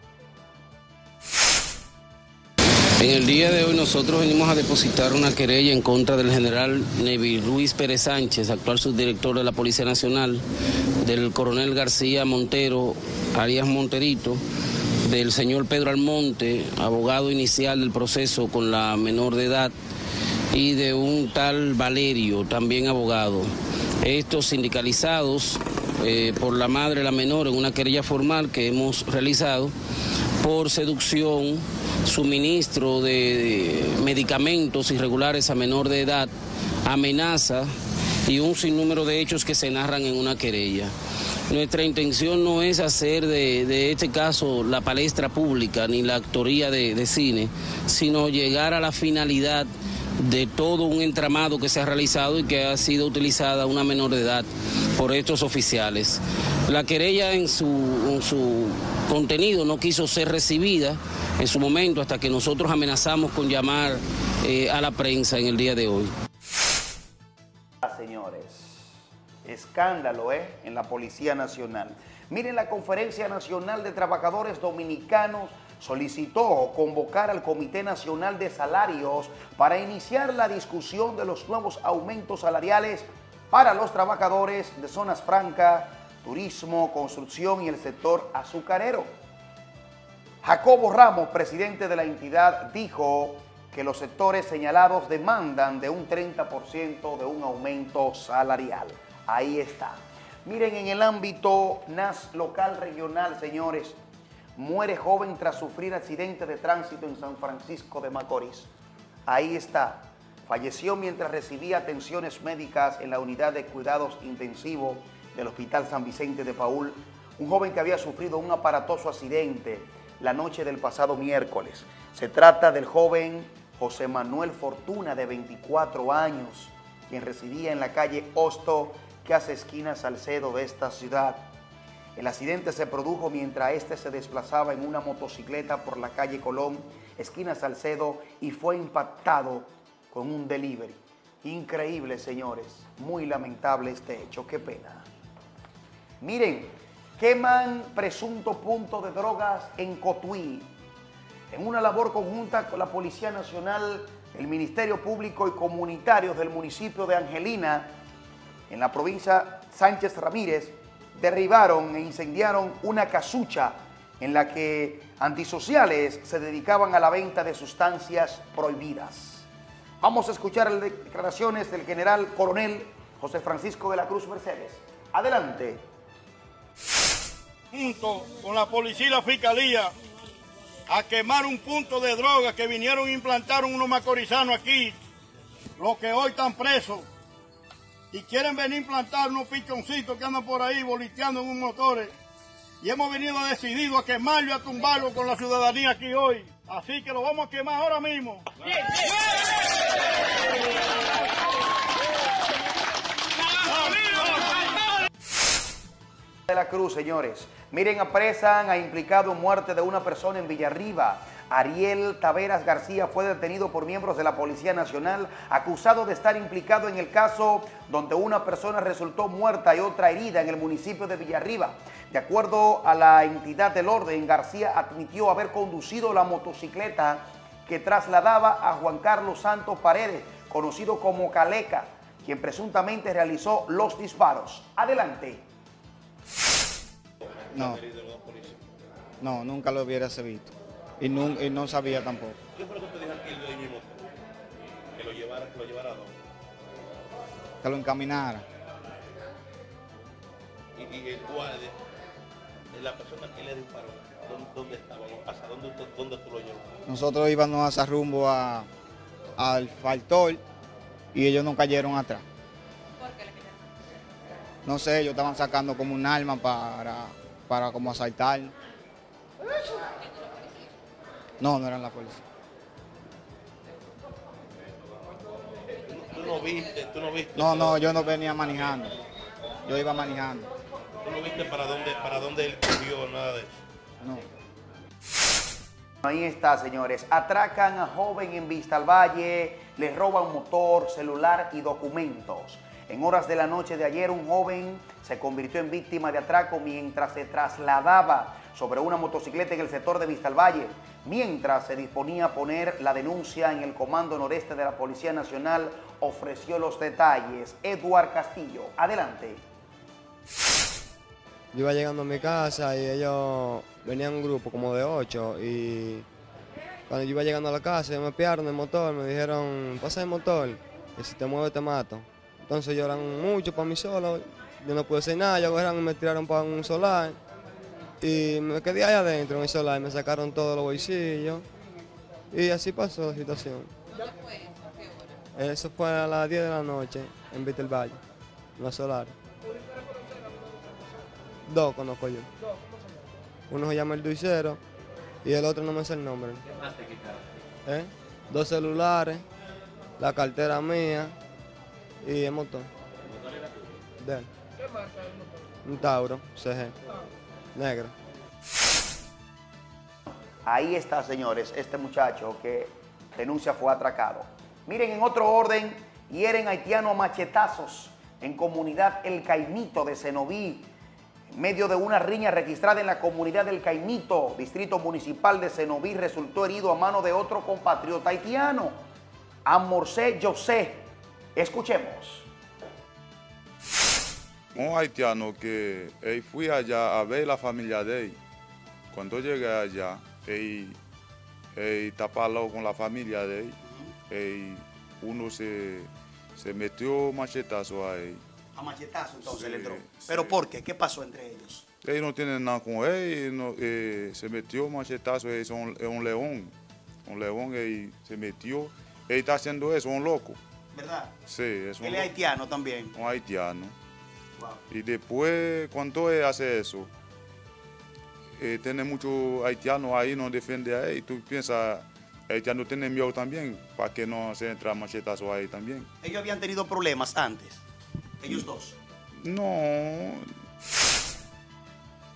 En el día de hoy nosotros venimos a depositar una querella en contra del general Nelvi Luis Pérez Sánchez, actual subdirector de la Policía Nacional, del coronel García Montero, alias Monterito, del señor Pedro Almonte, abogado inicial del proceso con la menor de edad, y de un tal Valerio, también abogado. Estos sindicalizados eh, por la madre de la menor en una querella formal que hemos realizado por seducción, suministro de medicamentos irregulares a menor de edad, amenaza y un sinnúmero de hechos que se narran en una querella. Nuestra intención no es hacer de, de este caso la palestra pública ni la actoría de, de cine, sino llegar a la finalidad de todo un entramado que se ha realizado y que ha sido utilizada una menor de edad por estos oficiales. La querella en su, en su contenido no quiso ser recibida en su momento hasta que nosotros amenazamos con llamar eh, a la prensa en el día de hoy. Señores, escándalo ¿eh? en la Policía Nacional. Miren, la Conferencia Nacional de Trabajadores Dominicanos solicitó convocar al Comité Nacional de Salarios para iniciar la discusión de los nuevos aumentos salariales para los trabajadores de zonas francas, turismo, construcción y el sector azucarero. Jacobo Ramos, presidente de la entidad, dijo que los sectores señalados demandan de un treinta por ciento de un aumento salarial. Ahí está. Miren, en el ámbito nas local regional, señores, muere joven tras sufrir accidente de tránsito en San Francisco de Macorís. Ahí está. Falleció mientras recibía atenciones médicas en la unidad de cuidados intensivos del Hospital San Vicente de Paúl. Un joven que había sufrido un aparatoso accidente la noche del pasado miércoles. Se trata del joven José Manuel Fortuna, de veinticuatro años, quien residía en la calle Hosto, que hace esquina Salcedo de esta ciudad. El accidente se produjo mientras este se desplazaba en una motocicleta por la calle Colón, esquina Salcedo, y fue impactado con un delivery. Increíble, señores. Muy lamentable este hecho. Qué pena. Miren, queman presunto punto de drogas en Cotuí. En una labor conjunta con la Policía Nacional, el Ministerio Público y Comunitarios del municipio de Angelina, en la provincia Sánchez Ramírez, derribaron e incendiaron una casucha en la que antisociales se dedicaban a la venta de sustancias prohibidas. Vamos a escuchar las declaraciones del general coronel José Francisco de la Cruz Mercedes. Adelante. Junto con la policía y la fiscalía a quemar un punto de droga que vinieron a implantar unos macorizanos aquí, los que hoy están presos, y quieren venir a implantar unos pichoncitos que andan por ahí voliteando en un motores, y hemos venido decidido a quemarlo y a tumbarlo con la ciudadanía aquí hoy, así que lo vamos a quemar ahora mismo. De la Cruz, señores. Miren, apresan a implicado en muerte de una persona en Villarriba. Ariel Taveras García fue detenido por miembros de la Policía Nacional, acusado de estar implicado en el caso donde una persona resultó muerta y otra herida en el municipio de Villarriba. De acuerdo a la entidad del orden, García admitió haber conducido la motocicleta que trasladaba a Juan Carlos Santos Paredes, conocido como Caleca, quien presuntamente realizó los disparos. Adelante. No, no, nunca lo hubiera visto y no, y no sabía tampoco. ¿Qué fue lo que te dijo aquí el dueño mismo? Que lo llevara, que lo llevara a dónde? Que lo encaminara. Y, y el guardia, la persona que le disparó, ¿dónde, dónde estaba? ¿Hasta dónde, dónde tú lo llevas? Nosotros íbamos a hacer rumbo a, al Faltor y ellos no cayeron atrás. ¿Por qué le cayeron? No sé, ellos estaban sacando como un arma para... para como asaltar. No, no eran la policía. ¿Tú, tú no viste? ¿Tú no viste? No, no, yo no venía manejando. Yo iba manejando. ¿Tú no viste para dónde, para dónde él corrió, nada de eso? No. Ahí está, señores. Atracan a joven en Vista al Valle, les roban motor, celular y documentos. En horas de la noche de ayer, un joven se convirtió en víctima de atraco mientras se trasladaba sobre una motocicleta en el sector de Vista al Valle, mientras se disponía a poner la denuncia en el Comando Noreste de la Policía Nacional, ofreció los detalles. Eduard Castillo, adelante. Yo iba llegando a mi casa y ellos venían un grupo como de ocho y cuando yo iba llegando a la casa ellos me piaron el motor, me dijeron, pasa el motor, que si te mueves te mato. Entonces lloran mucho para mí solo, yo no pude hacer nada, ellos agarraron y me tiraron para un solar y me quedé ahí adentro en el solar, me sacaron todos los bolsillos y así pasó la situación. ¿Cuándo fue eso? ¿A qué hora? Eso fue a las diez de la noche en Vista al Valle, en la solar. Dos conozco yo. Uno se llama el Duicero y el otro no me sé el nombre. ¿Qué más te quitaron? ¿Eh? Dos celulares, la cartera mía y el motor. ¿El motor era tuyo? De él. ¿Qué marca el motor? Un Tauro, C G, negro. Ahí está, señores, este muchacho que denuncia fue atracado. Miren, en otro orden, hieren haitiano a machetazos en comunidad El Caimito de Cenoví, en medio de una riña registrada en la comunidad del Caimito, distrito municipal de Cenoví, resultó herido a mano de otro compatriota haitiano, Amorcé José. Escuchemos. Un haitiano que él fui allá a ver la familia de él. Cuando llegué allá, él, él tapó con la familia de él. él uno se, se metió machetazo a él. A machetazo entonces Sí, le entró. sí. ¿Pero por qué? ¿Qué pasó entre ellos? Él no tiene nada con él, no, eh, se metió machetazo, él es un, es un león. Un león, él se metió. Él está haciendo eso, un loco. ¿Verdad? Sí, es un Él es loco. haitiano también. Un haitiano. Wow. Y después, cuando él hace eso, eh, tiene muchos haitianos ahí, no defiende a él. Tú piensas, el haitiano tiene miedo también, para que no se entre machetazo ahí también. Ellos habían tenido problemas antes. Ellos dos. No.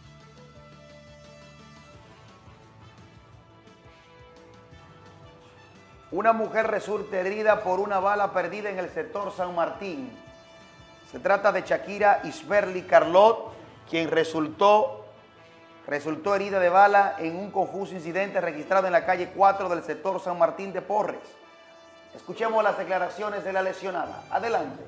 Una mujer resulta herida por una bala perdida en el sector San Martín. Se trata de Shakira Isberly Carlot, quien resultó, resultó herida de bala en un confuso incidente registrado en la calle cuatro del sector San Martín de Porres. Escuchemos las declaraciones de la lesionada. Adelante.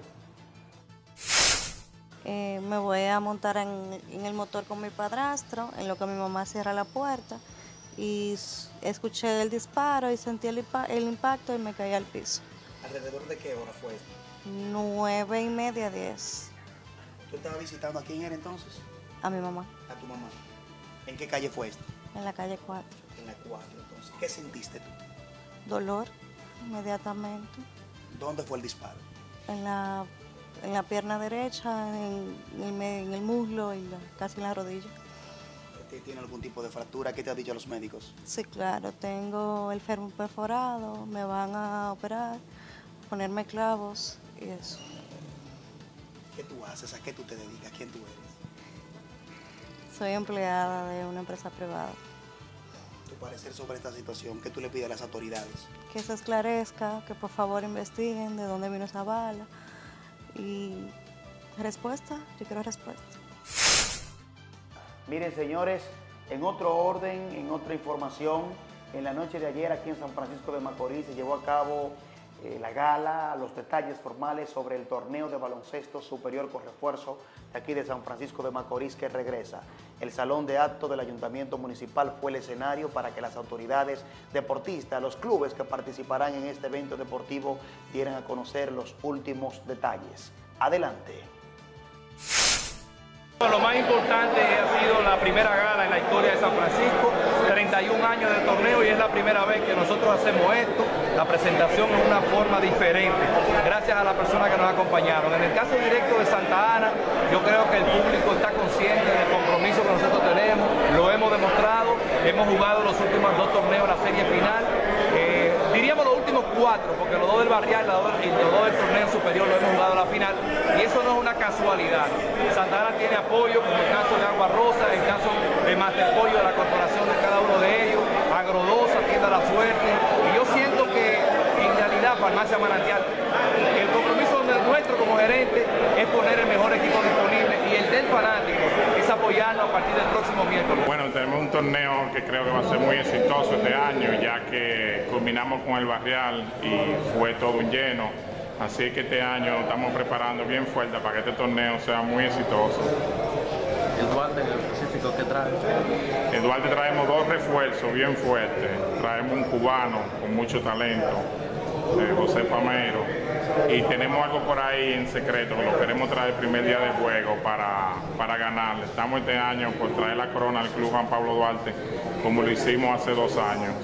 Eh, me voy a montar en, en el motor con mi padrastro, en lo que mi mamá cierra la puerta, y escuché el disparo y sentí el, el impacto y me caí al piso. ¿Alrededor de qué hora fue esto? Nueve y media, diez. ¿Tú estabas visitando a quién era entonces? A mi mamá. A tu mamá. ¿En qué calle fue esto? En la calle cuatro. En la cuatro, entonces. ¿Qué sentiste tú? Dolor, inmediatamente. ¿Dónde fue el disparo? En la, en la pierna derecha, en, en, el, en el muslo y la, casi en la rodilla. ¿Tiene algún tipo de fractura? ¿Qué te han dicho los médicos? Sí, claro. Tengo el fémur perforado, me van a operar, ponerme clavos y eso. ¿Qué tú haces? ¿A qué tú te dedicas? ¿Quién tú eres? Soy empleada de una empresa privada. ¿Tu parecer sobre esta situación? ¿Qué tú le pides a las autoridades? Que se esclarezca, que por favor investiguen de dónde vino esa bala. Y respuesta, yo quiero respuesta. Miren, señores, en otro orden, en otra información, en la noche de ayer aquí en San Francisco de Macorís se llevó a cabo eh, la gala, los detalles formales sobre el torneo de baloncesto superior con refuerzo de aquí de San Francisco de Macorís que regresa. El salón de actos del Ayuntamiento Municipal fue el escenario para que las autoridades deportistas, los clubes que participarán en este evento deportivo dieran a conocer los últimos detalles. Adelante. Lo más importante ha sido la primera gala en la historia de San Francisco, treinta y un años de torneo y es la primera vez que nosotros hacemos esto, la presentación en una forma diferente, gracias a las personas que nos acompañaron. En el caso directo de Santa Ana, yo creo que el público está consciente del compromiso que nosotros tenemos, lo hemos demostrado, hemos jugado los últimos dos torneos, la serie final, eh, diríamos los últimos cuatro, porque los dos del barrial y los dos del torneo superior lo hemos jugado a la final, y eso no es una casualidad. Santa Ana tiene apoyo, como el caso de Agua Rosa, el caso de Master Pollo, de la corporación de cada uno de ellos, Agrodosa, Tienda La Suerte, y yo siento que en realidad Farmacia Manantial, el compromiso nuestro como gerente es poner el mejor equipo disponible y el del fanático es apoyarnos a partir del próximo miércoles. Bueno, tenemos un torneo que creo que va a ser muy exitoso este año, ya que culminamos con el barrial y fue todo un lleno. Así que este año estamos preparando bien fuerte para que este torneo sea muy exitoso. ¿Eduardo en el específico qué trae? Eduardo traemos dos refuerzos bien fuertes. Traemos un cubano con mucho talento, eh, José Pamero. Y tenemos algo por ahí en secreto que lo queremos traer el primer día de juego para, para ganarle. Estamos este año por traer la corona al Club Juan Pablo Duarte, como lo hicimos hace dos años.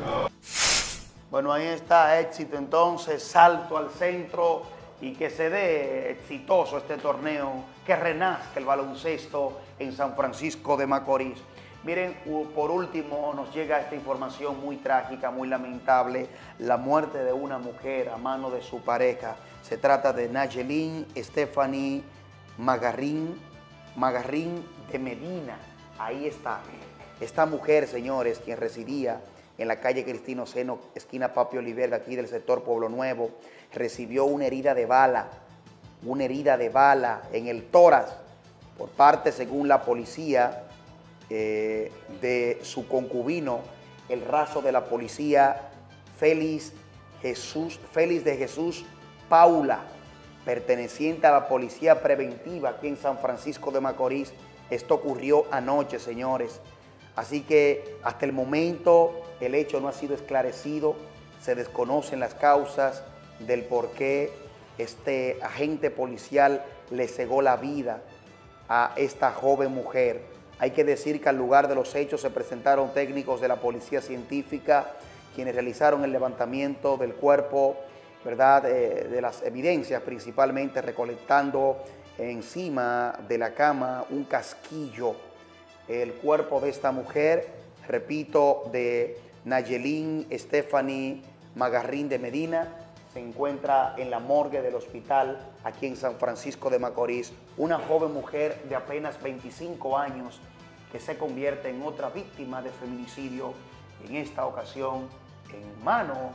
Bueno, ahí está, éxito entonces, salto al centro y que se dé exitoso este torneo, que renazca el baloncesto en San Francisco de Macorís. Miren, por último nos llega esta información muy trágica, muy lamentable, la muerte de una mujer a mano de su pareja. Se trata de Nayelín Stephanie Magarrín, Magarrín de Medina. Ahí está, esta mujer, señores, quien residía en la calle Cristino Seno, esquina Papi Oliver, de aquí del sector Pueblo Nuevo, recibió una herida de bala, una herida de bala en el tórax, por parte, según la policía, eh, de su concubino, el raso de la policía, Félix, Jesús, Félix de Jesús Paula, perteneciente a la policía preventiva aquí en San Francisco de Macorís. Esto ocurrió anoche, señores. Así que hasta el momento el hecho no ha sido esclarecido, se desconocen las causas del por qué este agente policial le cegó la vida a esta joven mujer. Hay que decir que al lugar de los hechos se presentaron técnicos de la policía científica, quienes realizaron el levantamiento del cuerpo, ¿verdad?, eh, de las evidencias, principalmente recolectando encima de la cama un casquillo. El cuerpo de esta mujer, repito, de Nayelín Stephanie Magarrín de Medina, se encuentra en la morgue del hospital aquí en San Francisco de Macorís. Una joven mujer de apenas veinticinco años que se convierte en otra víctima de feminicidio, en esta ocasión en mano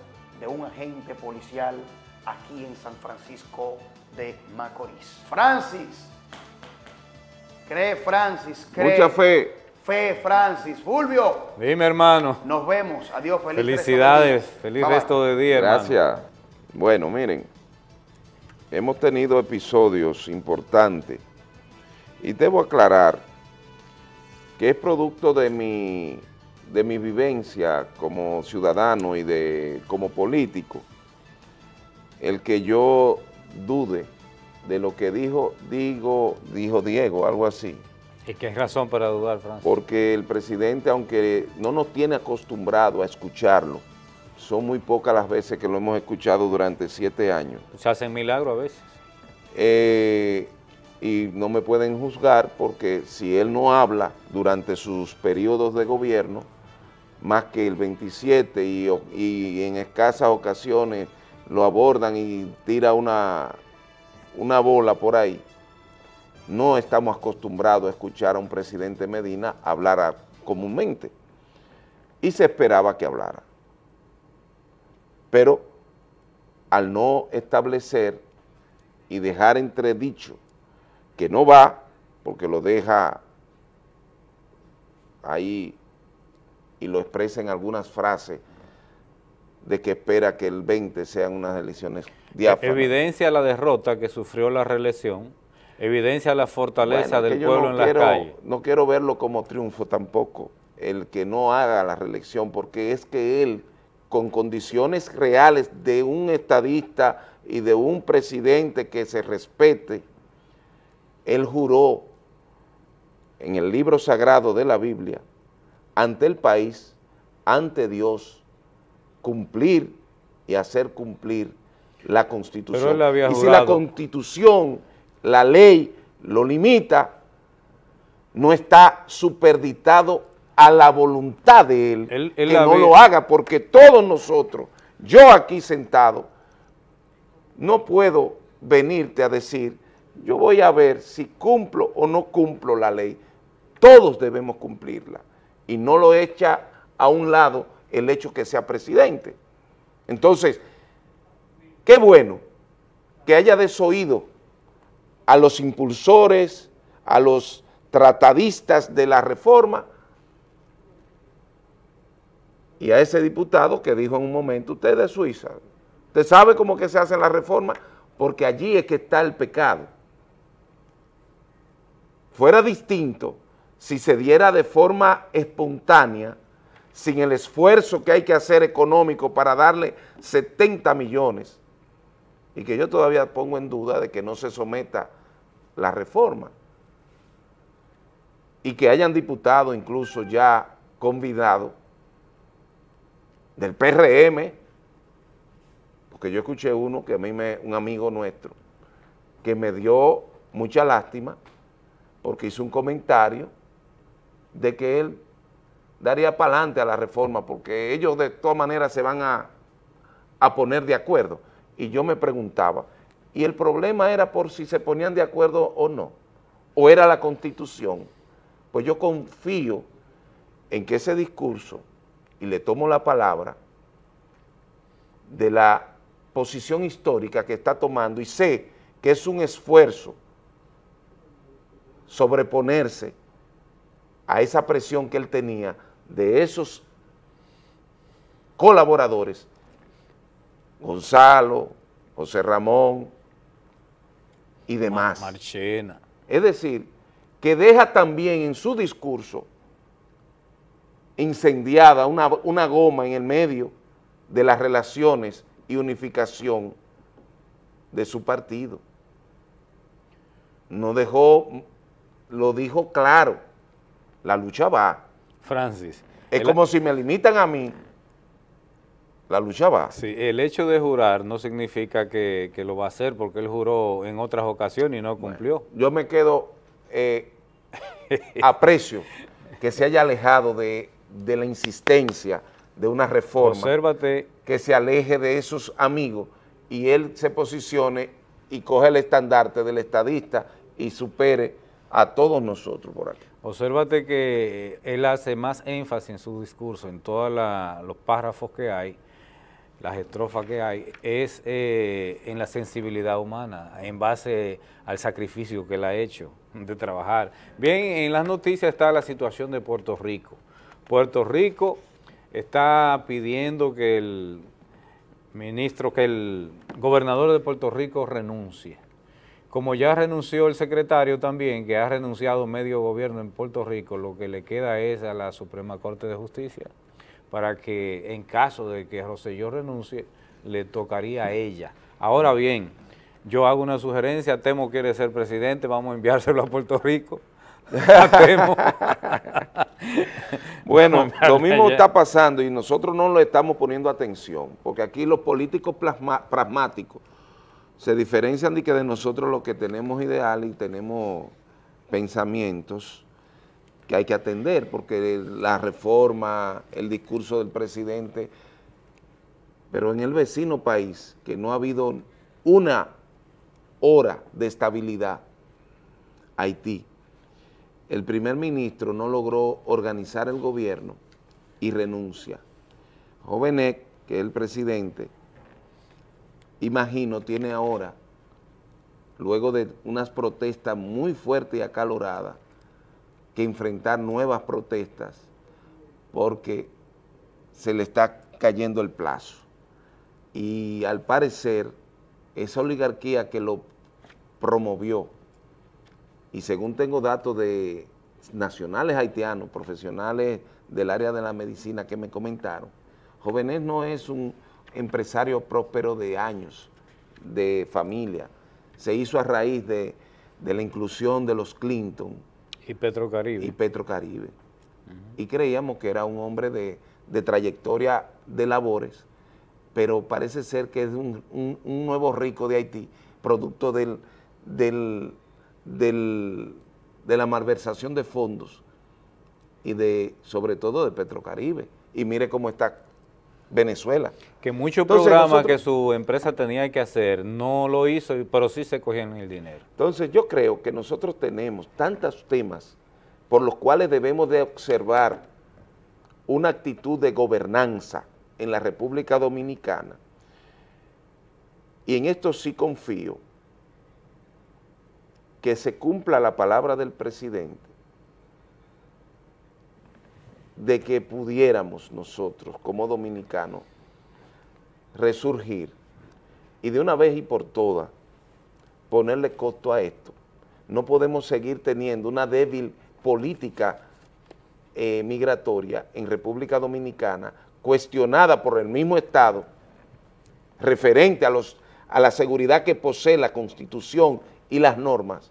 de un agente policial aquí en San Francisco de Macorís. Francis, cree Francis, cree. Mucha fe. Fe, Francis. Fulvio. Dime, hermano. Nos vemos. Adiós, feliz Felicidades, resto de feliz día. resto de día, hermano. Gracias. Bueno, miren, hemos tenido episodios importantes y debo aclarar que es producto de mi, de mi vivencia como ciudadano y de como político el que yo dude de lo que dijo, digo, dijo Diego, algo así. ¿Y qué razón para dudar, Francis? Porque el presidente, aunque no nos tiene acostumbrado a escucharlo, son muy pocas las veces que lo hemos escuchado durante siete años. Se hacen milagros a veces. Eh, y no me pueden juzgar porque si él no habla durante sus periodos de gobierno, más que el veintisiete y, y en escasas ocasiones lo abordan y tira una, una bola por ahí, no estamos acostumbrados a escuchar a un presidente Medina hablar a, comúnmente, y se esperaba que hablara. Pero al no establecer y dejar entredicho que no va, porque lo deja ahí y lo expresa en algunas frases de que espera que el veinte sean unas elecciones diáfanas. Evidencia la derrota que sufrió la reelección, evidencia la fortaleza Bueno, del yo pueblo no en quiero, las calles. No quiero verlo como triunfo tampoco, el que no haga la reelección, porque es que él, con condiciones reales de un estadista y de un presidente que se respete, él juró en el libro sagrado de la Biblia, ante el país, ante Dios, cumplir y hacer cumplir la Constitución. Pero él había y si jurado. la Constitución, la ley, lo limita, no está superditado a la voluntad de él, Él- él que no había- lo haga, porque todos nosotros, yo aquí sentado, no puedo venirte a decir, yo voy a ver si cumplo o no cumplo la ley. Todos debemos cumplirla y no lo echa a un lado el hecho que sea presidente. Entonces, qué bueno que haya desoído a los impulsores, a los tratadistas de la reforma y a ese diputado que dijo en un momento, usted es de Suiza, usted sabe cómo que se hace la reforma, porque allí es que está el pecado. Fuera distinto si se diera de forma espontánea, sin el esfuerzo que hay que hacer económico para darle setenta millones, y que yo todavía pongo en duda de que no se someta la reforma, y que hayan diputados incluso ya convidados del P R M, porque yo escuché uno que a mí me, un amigo nuestro, que me dio mucha lástima, porque hizo un comentario de que él daría para adelante a la reforma, porque ellos de todas maneras se van a, a poner de acuerdo. Y yo me preguntaba, ¿y el problema era por si se ponían de acuerdo o no? ¿O era la Constitución? Pues yo confío en que ese discurso, y le tomo la palabra, de la posición histórica que está tomando, y sé que es un esfuerzo sobreponerse a esa presión que él tenía de esos colaboradores, Gonzalo, José Ramón y demás. Marchena. Es decir, que deja también en su discurso incendiada una, una goma en el medio de las relaciones y unificación de su partido. No dejó, lo dijo claro, la lucha va. Francis. Es el- como si me limitan a mí, la lucha va. Sí, el hecho de jurar no significa que, que lo va a hacer, porque él juró en otras ocasiones y no cumplió. Yo me quedo, eh, aprecio que se haya alejado de, de la insistencia de una reforma, Obsérvate. que se aleje de esos amigos y él se posicione y coge el estandarte del estadista y supere a todos nosotros por aquí. Obsérvate que él hace más énfasis en su discurso, en todos los párrafos que hay, las estrofas que hay, es eh, en la sensibilidad humana, en base al sacrificio que él ha hecho de trabajar. Bien, en las noticias está la situación de Puerto Rico. Puerto Rico está pidiendo que el ministro, que el gobernador de Puerto Rico renuncie. Como ya renunció el secretario también, que ha renunciado medio gobierno en Puerto Rico, lo que le queda es a la Suprema Corte de Justicia, para que en caso de que Rosselló renuncie, le tocaría a ella. Ahora bien, yo hago una sugerencia, Temo quiere ser presidente, vamos a enviárselo a Puerto Rico. A Temo. Bueno, lo mismo está pasando y nosotros no le estamos poniendo atención, porque aquí los políticos plasma, pragmáticos se diferencian de que de nosotros los que tenemos ideales y tenemos pensamientos que hay que atender, porque la reforma, el discurso del presidente, pero en el vecino país, que no ha habido una hora de estabilidad, Haití, el primer ministro no logró organizar el gobierno y renuncia. Jovenet, que es el presidente, imagino, tiene ahora, luego de unas protestas muy fuertes y acaloradas, que enfrentar nuevas protestas porque se le está cayendo el plazo. Y al parecer, esa oligarquía que lo promovió, y según tengo datos de nacionales haitianos, profesionales del área de la medicina que me comentaron, Jovenet no es un empresario próspero de años, de familia, se hizo a raíz de, de la inclusión de los Clinton, Y Petrocaribe. Y Petrocaribe. Uh-huh. Y creíamos que era un hombre de, de trayectoria de labores, pero parece ser que es un, un, un nuevo rico de Haití, producto del, del, del, de la malversación de fondos y de, sobre todo de Petrocaribe. Y mire cómo está Venezuela. Que muchos Entonces, programas nosotros, que su empresa tenía que hacer no lo hizo, pero sí se cogían el dinero. Entonces yo creo que nosotros tenemos tantos temas por los cuales debemos de observar una actitud de gobernanza en la República Dominicana, y en esto sí confío que se cumpla la palabra del presidente de que pudiéramos nosotros como dominicanos resurgir y de una vez y por todas ponerle costo a esto. No podemos seguir teniendo una débil política eh, migratoria en República Dominicana, cuestionada por el mismo Estado, referente a, los, a la seguridad que posee la Constitución y las normas,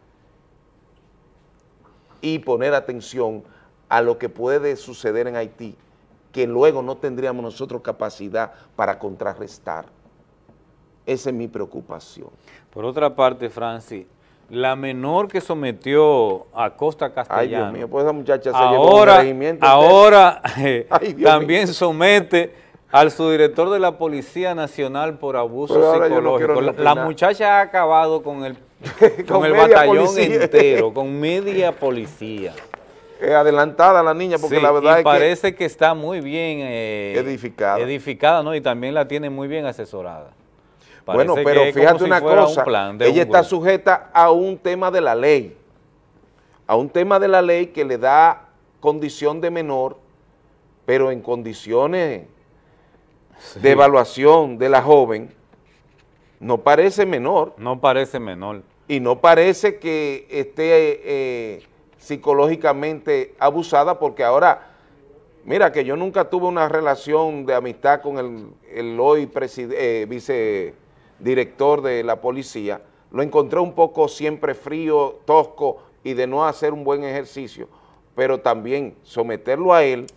y poner atención a lo que puede suceder en Haití, que luego no tendríamos nosotros capacidad para contrarrestar. Esa es mi preocupación. Por otra parte, Francis, la menor que sometió a Costa Castellano, ay, Dios mío, pues esa muchacha se ahora, llevó un regimiento. Ahora eh, ay, también mío. somete al subdirector de la Policía Nacional por abuso psicológico. No la, la muchacha ha acabado con el, con con el batallón policía. entero, con media policía. Eh, adelantada la niña, porque sí, la verdad y es parece que, que está muy bien eh, edificada. edificada, ¿no? Y también la tiene muy bien asesorada. Parece bueno, pero fíjate si una cosa, un plan ella un está grupo. sujeta a un tema de la ley, a un tema de la ley que le da condición de menor, pero en condiciones sí. de evaluación de la joven, no parece menor. No parece menor. Y no parece que esté eh, psicológicamente abusada, porque ahora, mira que yo nunca tuve una relación de amistad con el, el hoy eh, vicedirector de la policía, lo encontré un poco siempre frío, tosco y de no hacer un buen ejercicio, pero también someterlo a él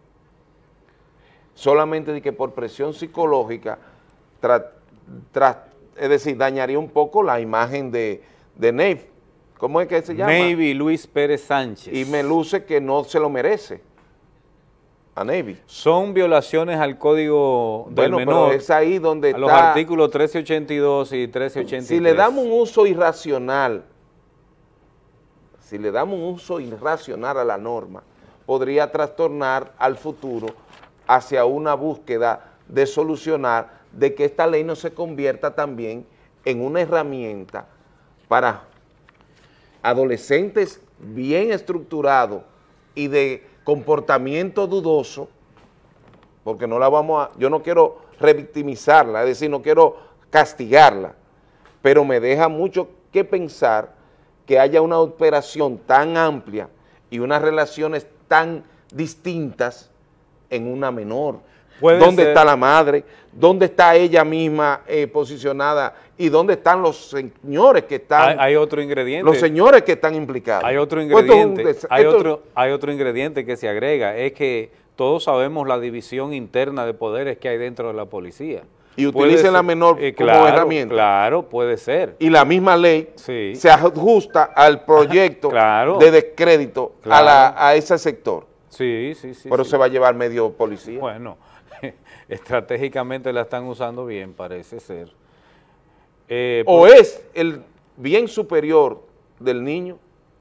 solamente de que por presión psicológica, tra, tra, es decir, dañaría un poco la imagen de, de Navy. ¿Cómo es que se llama? Navy Luis Pérez Sánchez. Y me luce que no se lo merece a Navy. Son violaciones al Código del bueno, Menor. Pero es ahí donde a está, los artículos trece ochenta y dos y trece ochenta y tres. Si le damos un uso irracional, si le damos un uso irracional a la norma, podría trastornar al futuro hacia una búsqueda de solucionar, de que esta ley no se convierta también en una herramienta para adolescentes bien estructurados y de comportamiento dudoso, porque no la vamos a, yo no quiero revictimizarla, es decir, no quiero castigarla, pero me deja mucho que pensar que haya una operación tan amplia y unas relaciones tan distintas en una menor. ¿Dónde ser. está la madre? ¿Dónde está ella misma eh, posicionada? ¿Y dónde están los señores que están? Hay, hay otro ingrediente. Los señores que están implicados. Hay otro ingrediente. Pues esto, hay, esto, otro, hay otro ingrediente que se agrega, es que todos sabemos la división interna de poderes que hay dentro de la policía. Y utilicen la menor eh, como claro, herramienta. Claro, puede ser. Y la misma ley sí. se ajusta al proyecto claro. de descrédito claro. a, la, a ese sector. Sí, sí, sí. Pero sí. se va a llevar medio policía. Bueno, estratégicamente la están usando bien, parece ser. Eh, o por... es el bien superior del niño,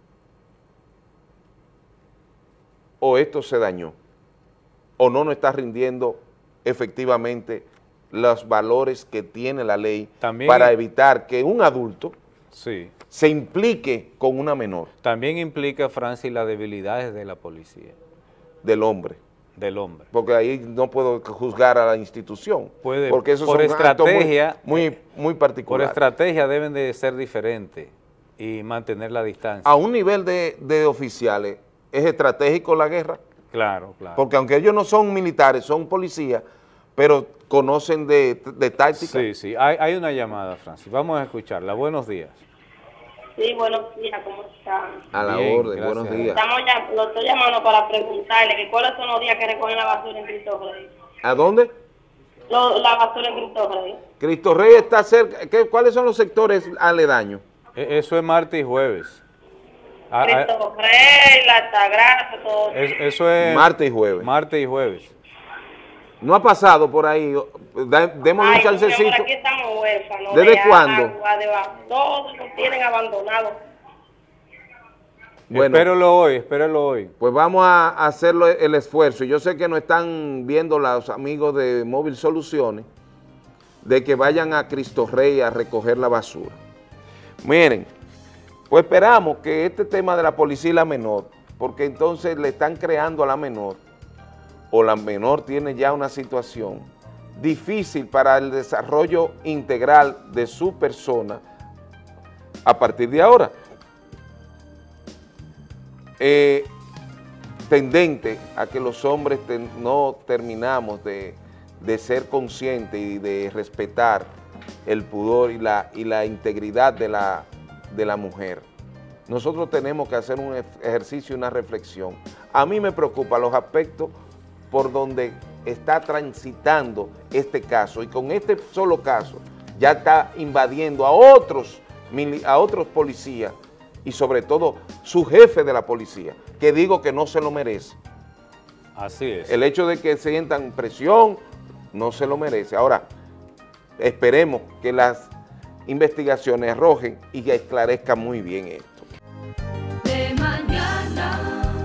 o esto se dañó, o no nos está rindiendo efectivamente los valores que tiene la ley También para es... evitar que un adulto sí. se implique con una menor. También implica, Francis, las debilidades de la policía. Del hombre. Del hombre. Porque ahí no puedo juzgar a la institución. Puede, porque esos por son estrategia, actos muy, muy, muy particulares. Por estrategia deben de ser diferentes y mantener la distancia. A un nivel de, de oficiales, ¿es estratégico la guerra? Claro, claro. Porque aunque ellos no son militares, son policías, pero conocen de, de táctica. Sí, sí. Hay, hay una llamada, Francis. Vamos a escucharla. Buenos días. Sí, buenos días, ¿cómo están? A la Bien, orden, gracias. buenos días. Estamos ya, lo estoy llamando para preguntarle que cuáles son los días que recogen la basura en Cristo Rey. ¿A dónde? Lo, la basura en Cristo Rey. Cristo Rey está cerca. ¿Qué, ¿Cuáles son los sectores aledaños? E eso es martes y jueves. A, Cristo a, Rey, La Altagracia, todo. Es, eso es martes y jueves. Martes y jueves. No ha pasado por ahí. Démosle un chancecito. Aquí estamos huérfanos. ¿Desde de cuándo? Agua, de todos los tienen abandonados. Bueno, espéralo hoy, espéralo hoy. Pues vamos a hacerlo el esfuerzo. Yo sé que nos están viendo los amigos de Móvil Soluciones, de que vayan a Cristo Rey a recoger la basura. Miren, pues esperamos que este tema de la policía y la menor, porque entonces le están creando a la menor, o la menor tiene ya una situación difícil para el desarrollo integral de su persona a partir de ahora. Eh, tendente a que los hombres te, no terminamos de, de ser conscientes y de respetar el pudor y la, y la integridad de la, de la mujer. Nosotros tenemos que hacer un ejercicio y una reflexión. A mí me preocupan los aspectos por donde está transitando este caso, y con este solo caso ya está invadiendo a otros, a otros policías, y sobre todo su jefe de la policía, que digo que no se lo merece. Así es. El hecho de que sientan presión, no se lo merece. Ahora, esperemos que las investigaciones arrojen y que esclarezcan muy bien esto. De mañana.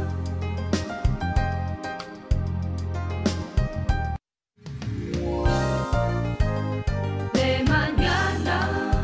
De mañana.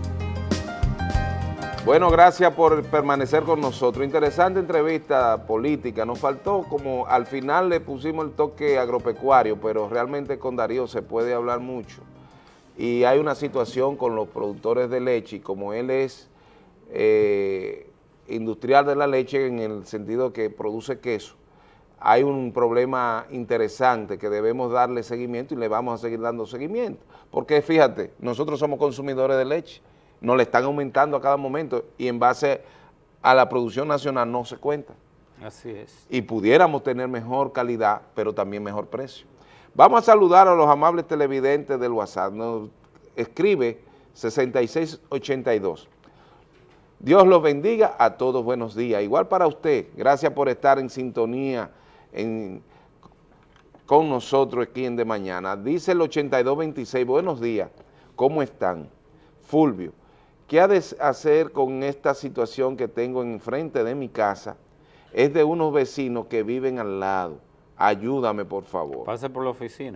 Bueno, gracias por permanecer con nosotros. Interesante entrevista política. Nos faltó, como al final le pusimos el toque agropecuario, pero realmente con Darío se puede hablar mucho. Y hay una situación con los productores de leche, y como él es eh, industrial de la leche en el sentido que produce queso, hay un problema interesante que debemos darle seguimiento y le vamos a seguir dando seguimiento. Porque fíjate, nosotros somos consumidores de leche, nos le están aumentando a cada momento y en base a la producción nacional no se cuenta. Así es. Y pudiéramos tener mejor calidad, pero también mejor precio. Vamos a saludar a los amables televidentes del WhatsApp. Nos escribe sesenta y seis ochenta y dos. Dios los bendiga a todos, buenos días. Igual para usted, gracias por estar en sintonía en, con nosotros aquí en De Mañana. Dice el ochenta y dos veintiséis, buenos días, ¿cómo están? Fulvio, ¿qué ha de hacer con esta situación que tengo enfrente de mi casa? Es de unos vecinos que viven al lado. Ayúdame, por favor. Pase por la oficina.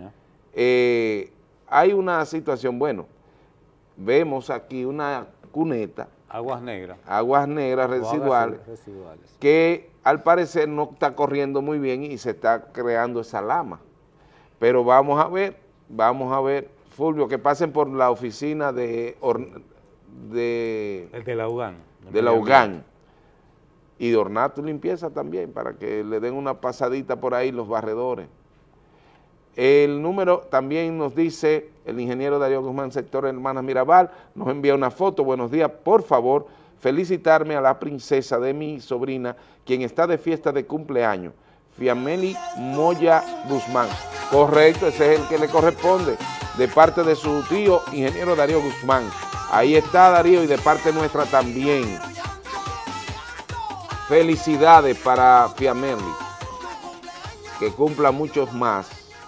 Eh, hay una situación, bueno, vemos aquí una cuneta. Aguas negras. Aguas negras residuales, aguas residuales, que al parecer no está corriendo muy bien y se está creando esa lama. Pero vamos a ver, vamos a ver, Fulvio, que pasen por la oficina de... de el de la U G A N. De la U G A N. Y de Ornato y Limpieza también, para que le den una pasadita por ahí los barredores. El número también nos dice el ingeniero Darío Guzmán, sector Hermanas Mirabal, nos envía una foto. Buenos días, por favor, felicitarme a la princesa de mi sobrina, quien está de fiesta de cumpleaños, Fiameli Moya Guzmán. Correcto, ese es el que le corresponde, de parte de su tío, ingeniero Darío Guzmán. Ahí está Darío, y de parte nuestra también. Felicidades para Fiameli, que cumpla muchos más.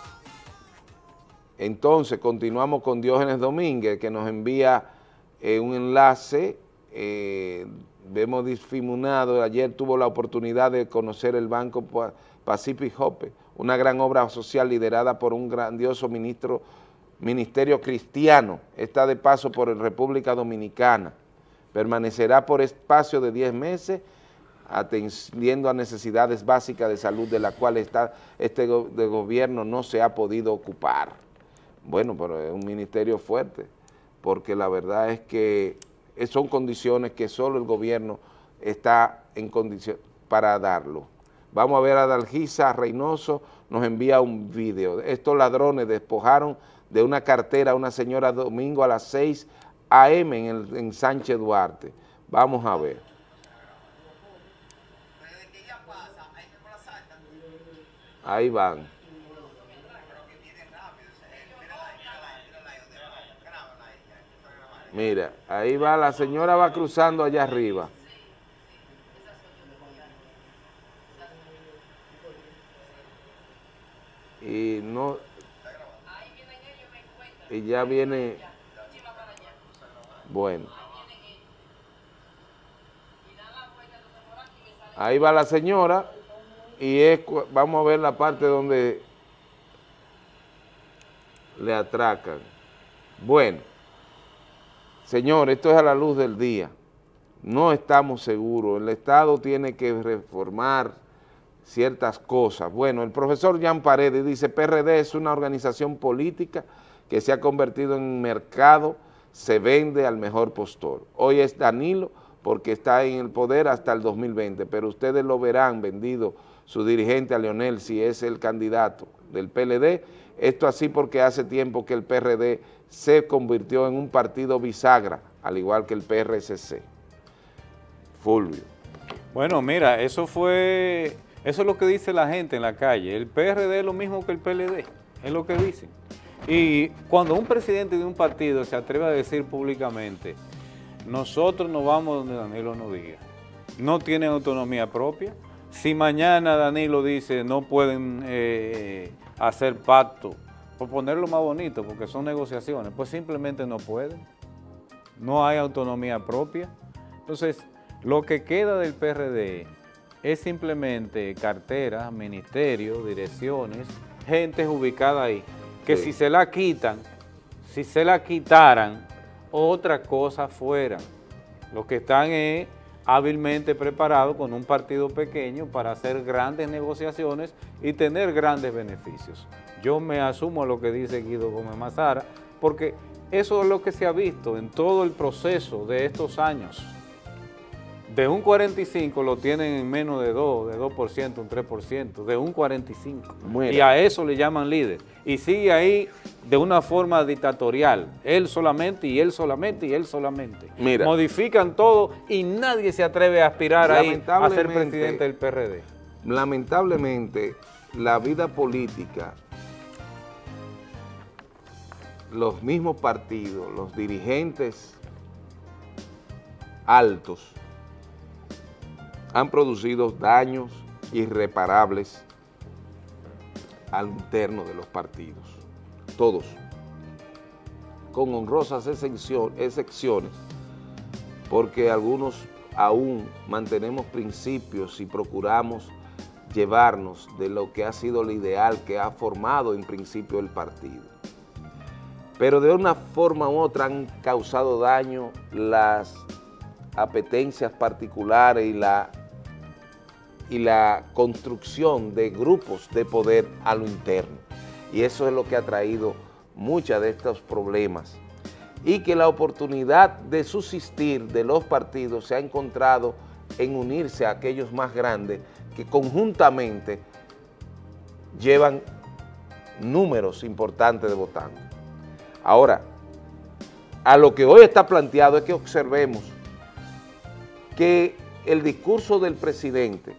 Entonces, continuamos con Diógenes Domínguez, que nos envía eh, un enlace. Eh, vemos difuminado, ayer tuvo la oportunidad de conocer el Banco Pacific Hope, una gran obra social liderada por un grandioso ministro, ministerio cristiano. Está de paso por República Dominicana. Permanecerá por espacio de diez meses, atendiendo a necesidades básicas de salud de las cuales está, este go de gobierno no se ha podido ocupar. Bueno, pero es un ministerio fuerte, porque la verdad es que son condiciones que solo el gobierno está en condición para darlo. Vamos a ver a Dalgisa Reynoso, nos envía un video. Estos ladrones despojaron de una cartera a una señora domingo a las seis a eme en, el, en Sánchez Duarte. Vamos a ver. Ahí van. Mira, ahí va, la señora va cruzando allá arriba. Y no... Y ya viene... Bueno. Ahí va la señora y es, vamos a ver la parte donde le atracan. Bueno. Señor, esto es a la luz del día. No estamos seguros. El Estado tiene que reformar ciertas cosas. Bueno, el profesor Jan Paredes dice, P R D es una organización política que se ha convertido en mercado, se vende al mejor postor. Hoy es Danilo porque está en el poder hasta el dos mil veinte, pero ustedes lo verán vendido su dirigente a Leonel si es el candidato del P L D. Esto así porque hace tiempo que el P R D se convirtió en un partido bisagra, al igual que el P R S C. Fulvio. Bueno, mira, eso fue, eso es lo que dice la gente en la calle. El P R D es lo mismo que el P L D, es lo que dicen. Y cuando un presidente de un partido se atreve a decir públicamente, nosotros no vamos donde Danilo nos diga, no tienen autonomía propia. Si mañana Danilo dice no pueden eh, hacer pacto, por ponerlo más bonito, porque son negociaciones, pues simplemente no pueden. No hay autonomía propia. Entonces, lo que queda del P R D es simplemente carteras, ministerios, direcciones, gentes ubicadas ahí, que sí. si se la quitan, si se la quitaran, otra cosa fuera. Los que están es hábilmente preparados con un partido pequeño para hacer grandes negociaciones y tener grandes beneficios. Yo me asumo a lo que dice Guido Gómez Mazara, porque eso es lo que se ha visto en todo el proceso de estos años. De un cuarenta y cinco lo tienen en menos de dos, de dos por ciento, un tres por ciento, de un cuarenta y cinco. Y a eso le llaman líder. Y sigue ahí de una forma dictatorial. Él solamente, y él solamente, y él solamente. Mira. Modifican todo y nadie se atreve a aspirar ahí a ser presidente del P R D. Lamentablemente, la vida política, los mismos partidos, los dirigentes altos, han producido daños irreparables al interno de los partidos, todos, con honrosas excepciones, porque algunos aún mantenemos principios y procuramos llevarnos de lo que ha sido el ideal que ha formado en principio el partido. pero de una forma u otra han causado daño las apetencias particulares y la, y la construcción de grupos de poder a lo interno. Y eso es lo que ha traído muchos de estos problemas. Y que la oportunidad de subsistir de los partidos se ha encontrado en unirse a aquellos más grandes que conjuntamente llevan números importantes de votantes. Ahora, a lo que hoy está planteado es que observemos que el discurso del presidente,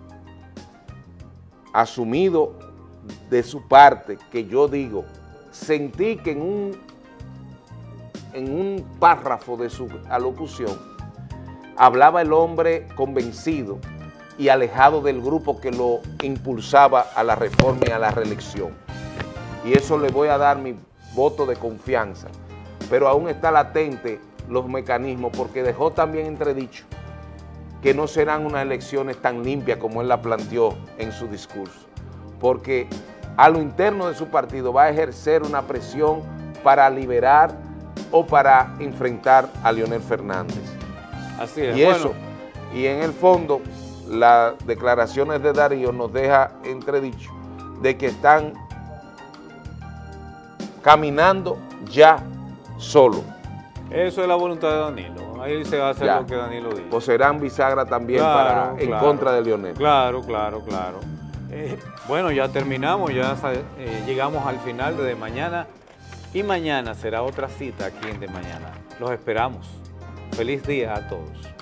asumido de su parte, que yo digo, sentí que en un, en un párrafo de su alocución hablaba el hombre convencido y alejado del grupo que lo impulsaba a la reforma y a la reelección. Y eso le voy a dar mi voto de confianza, pero aún está latente los mecanismos porque dejó también entredicho que no serán unas elecciones tan limpias como él la planteó en su discurso, porque a lo interno de su partido va a ejercer una presión para liberar o para enfrentar a Leonel Fernández. Así es. Y bueno. eso, y en el fondo, las declaraciones de Darío nos deja entredicho de que están caminando ya solo. Eso es la voluntad de Danilo. Ahí se va a hacer Ya. lo que Danilo dice. O serán bisagra también Claro, para, en claro. contra de Leonel. Claro, claro, claro. Eh, bueno, ya terminamos, ya eh, llegamos al final de, de mañana y mañana será otra cita aquí en De Mañana. Los esperamos. Feliz día a todos.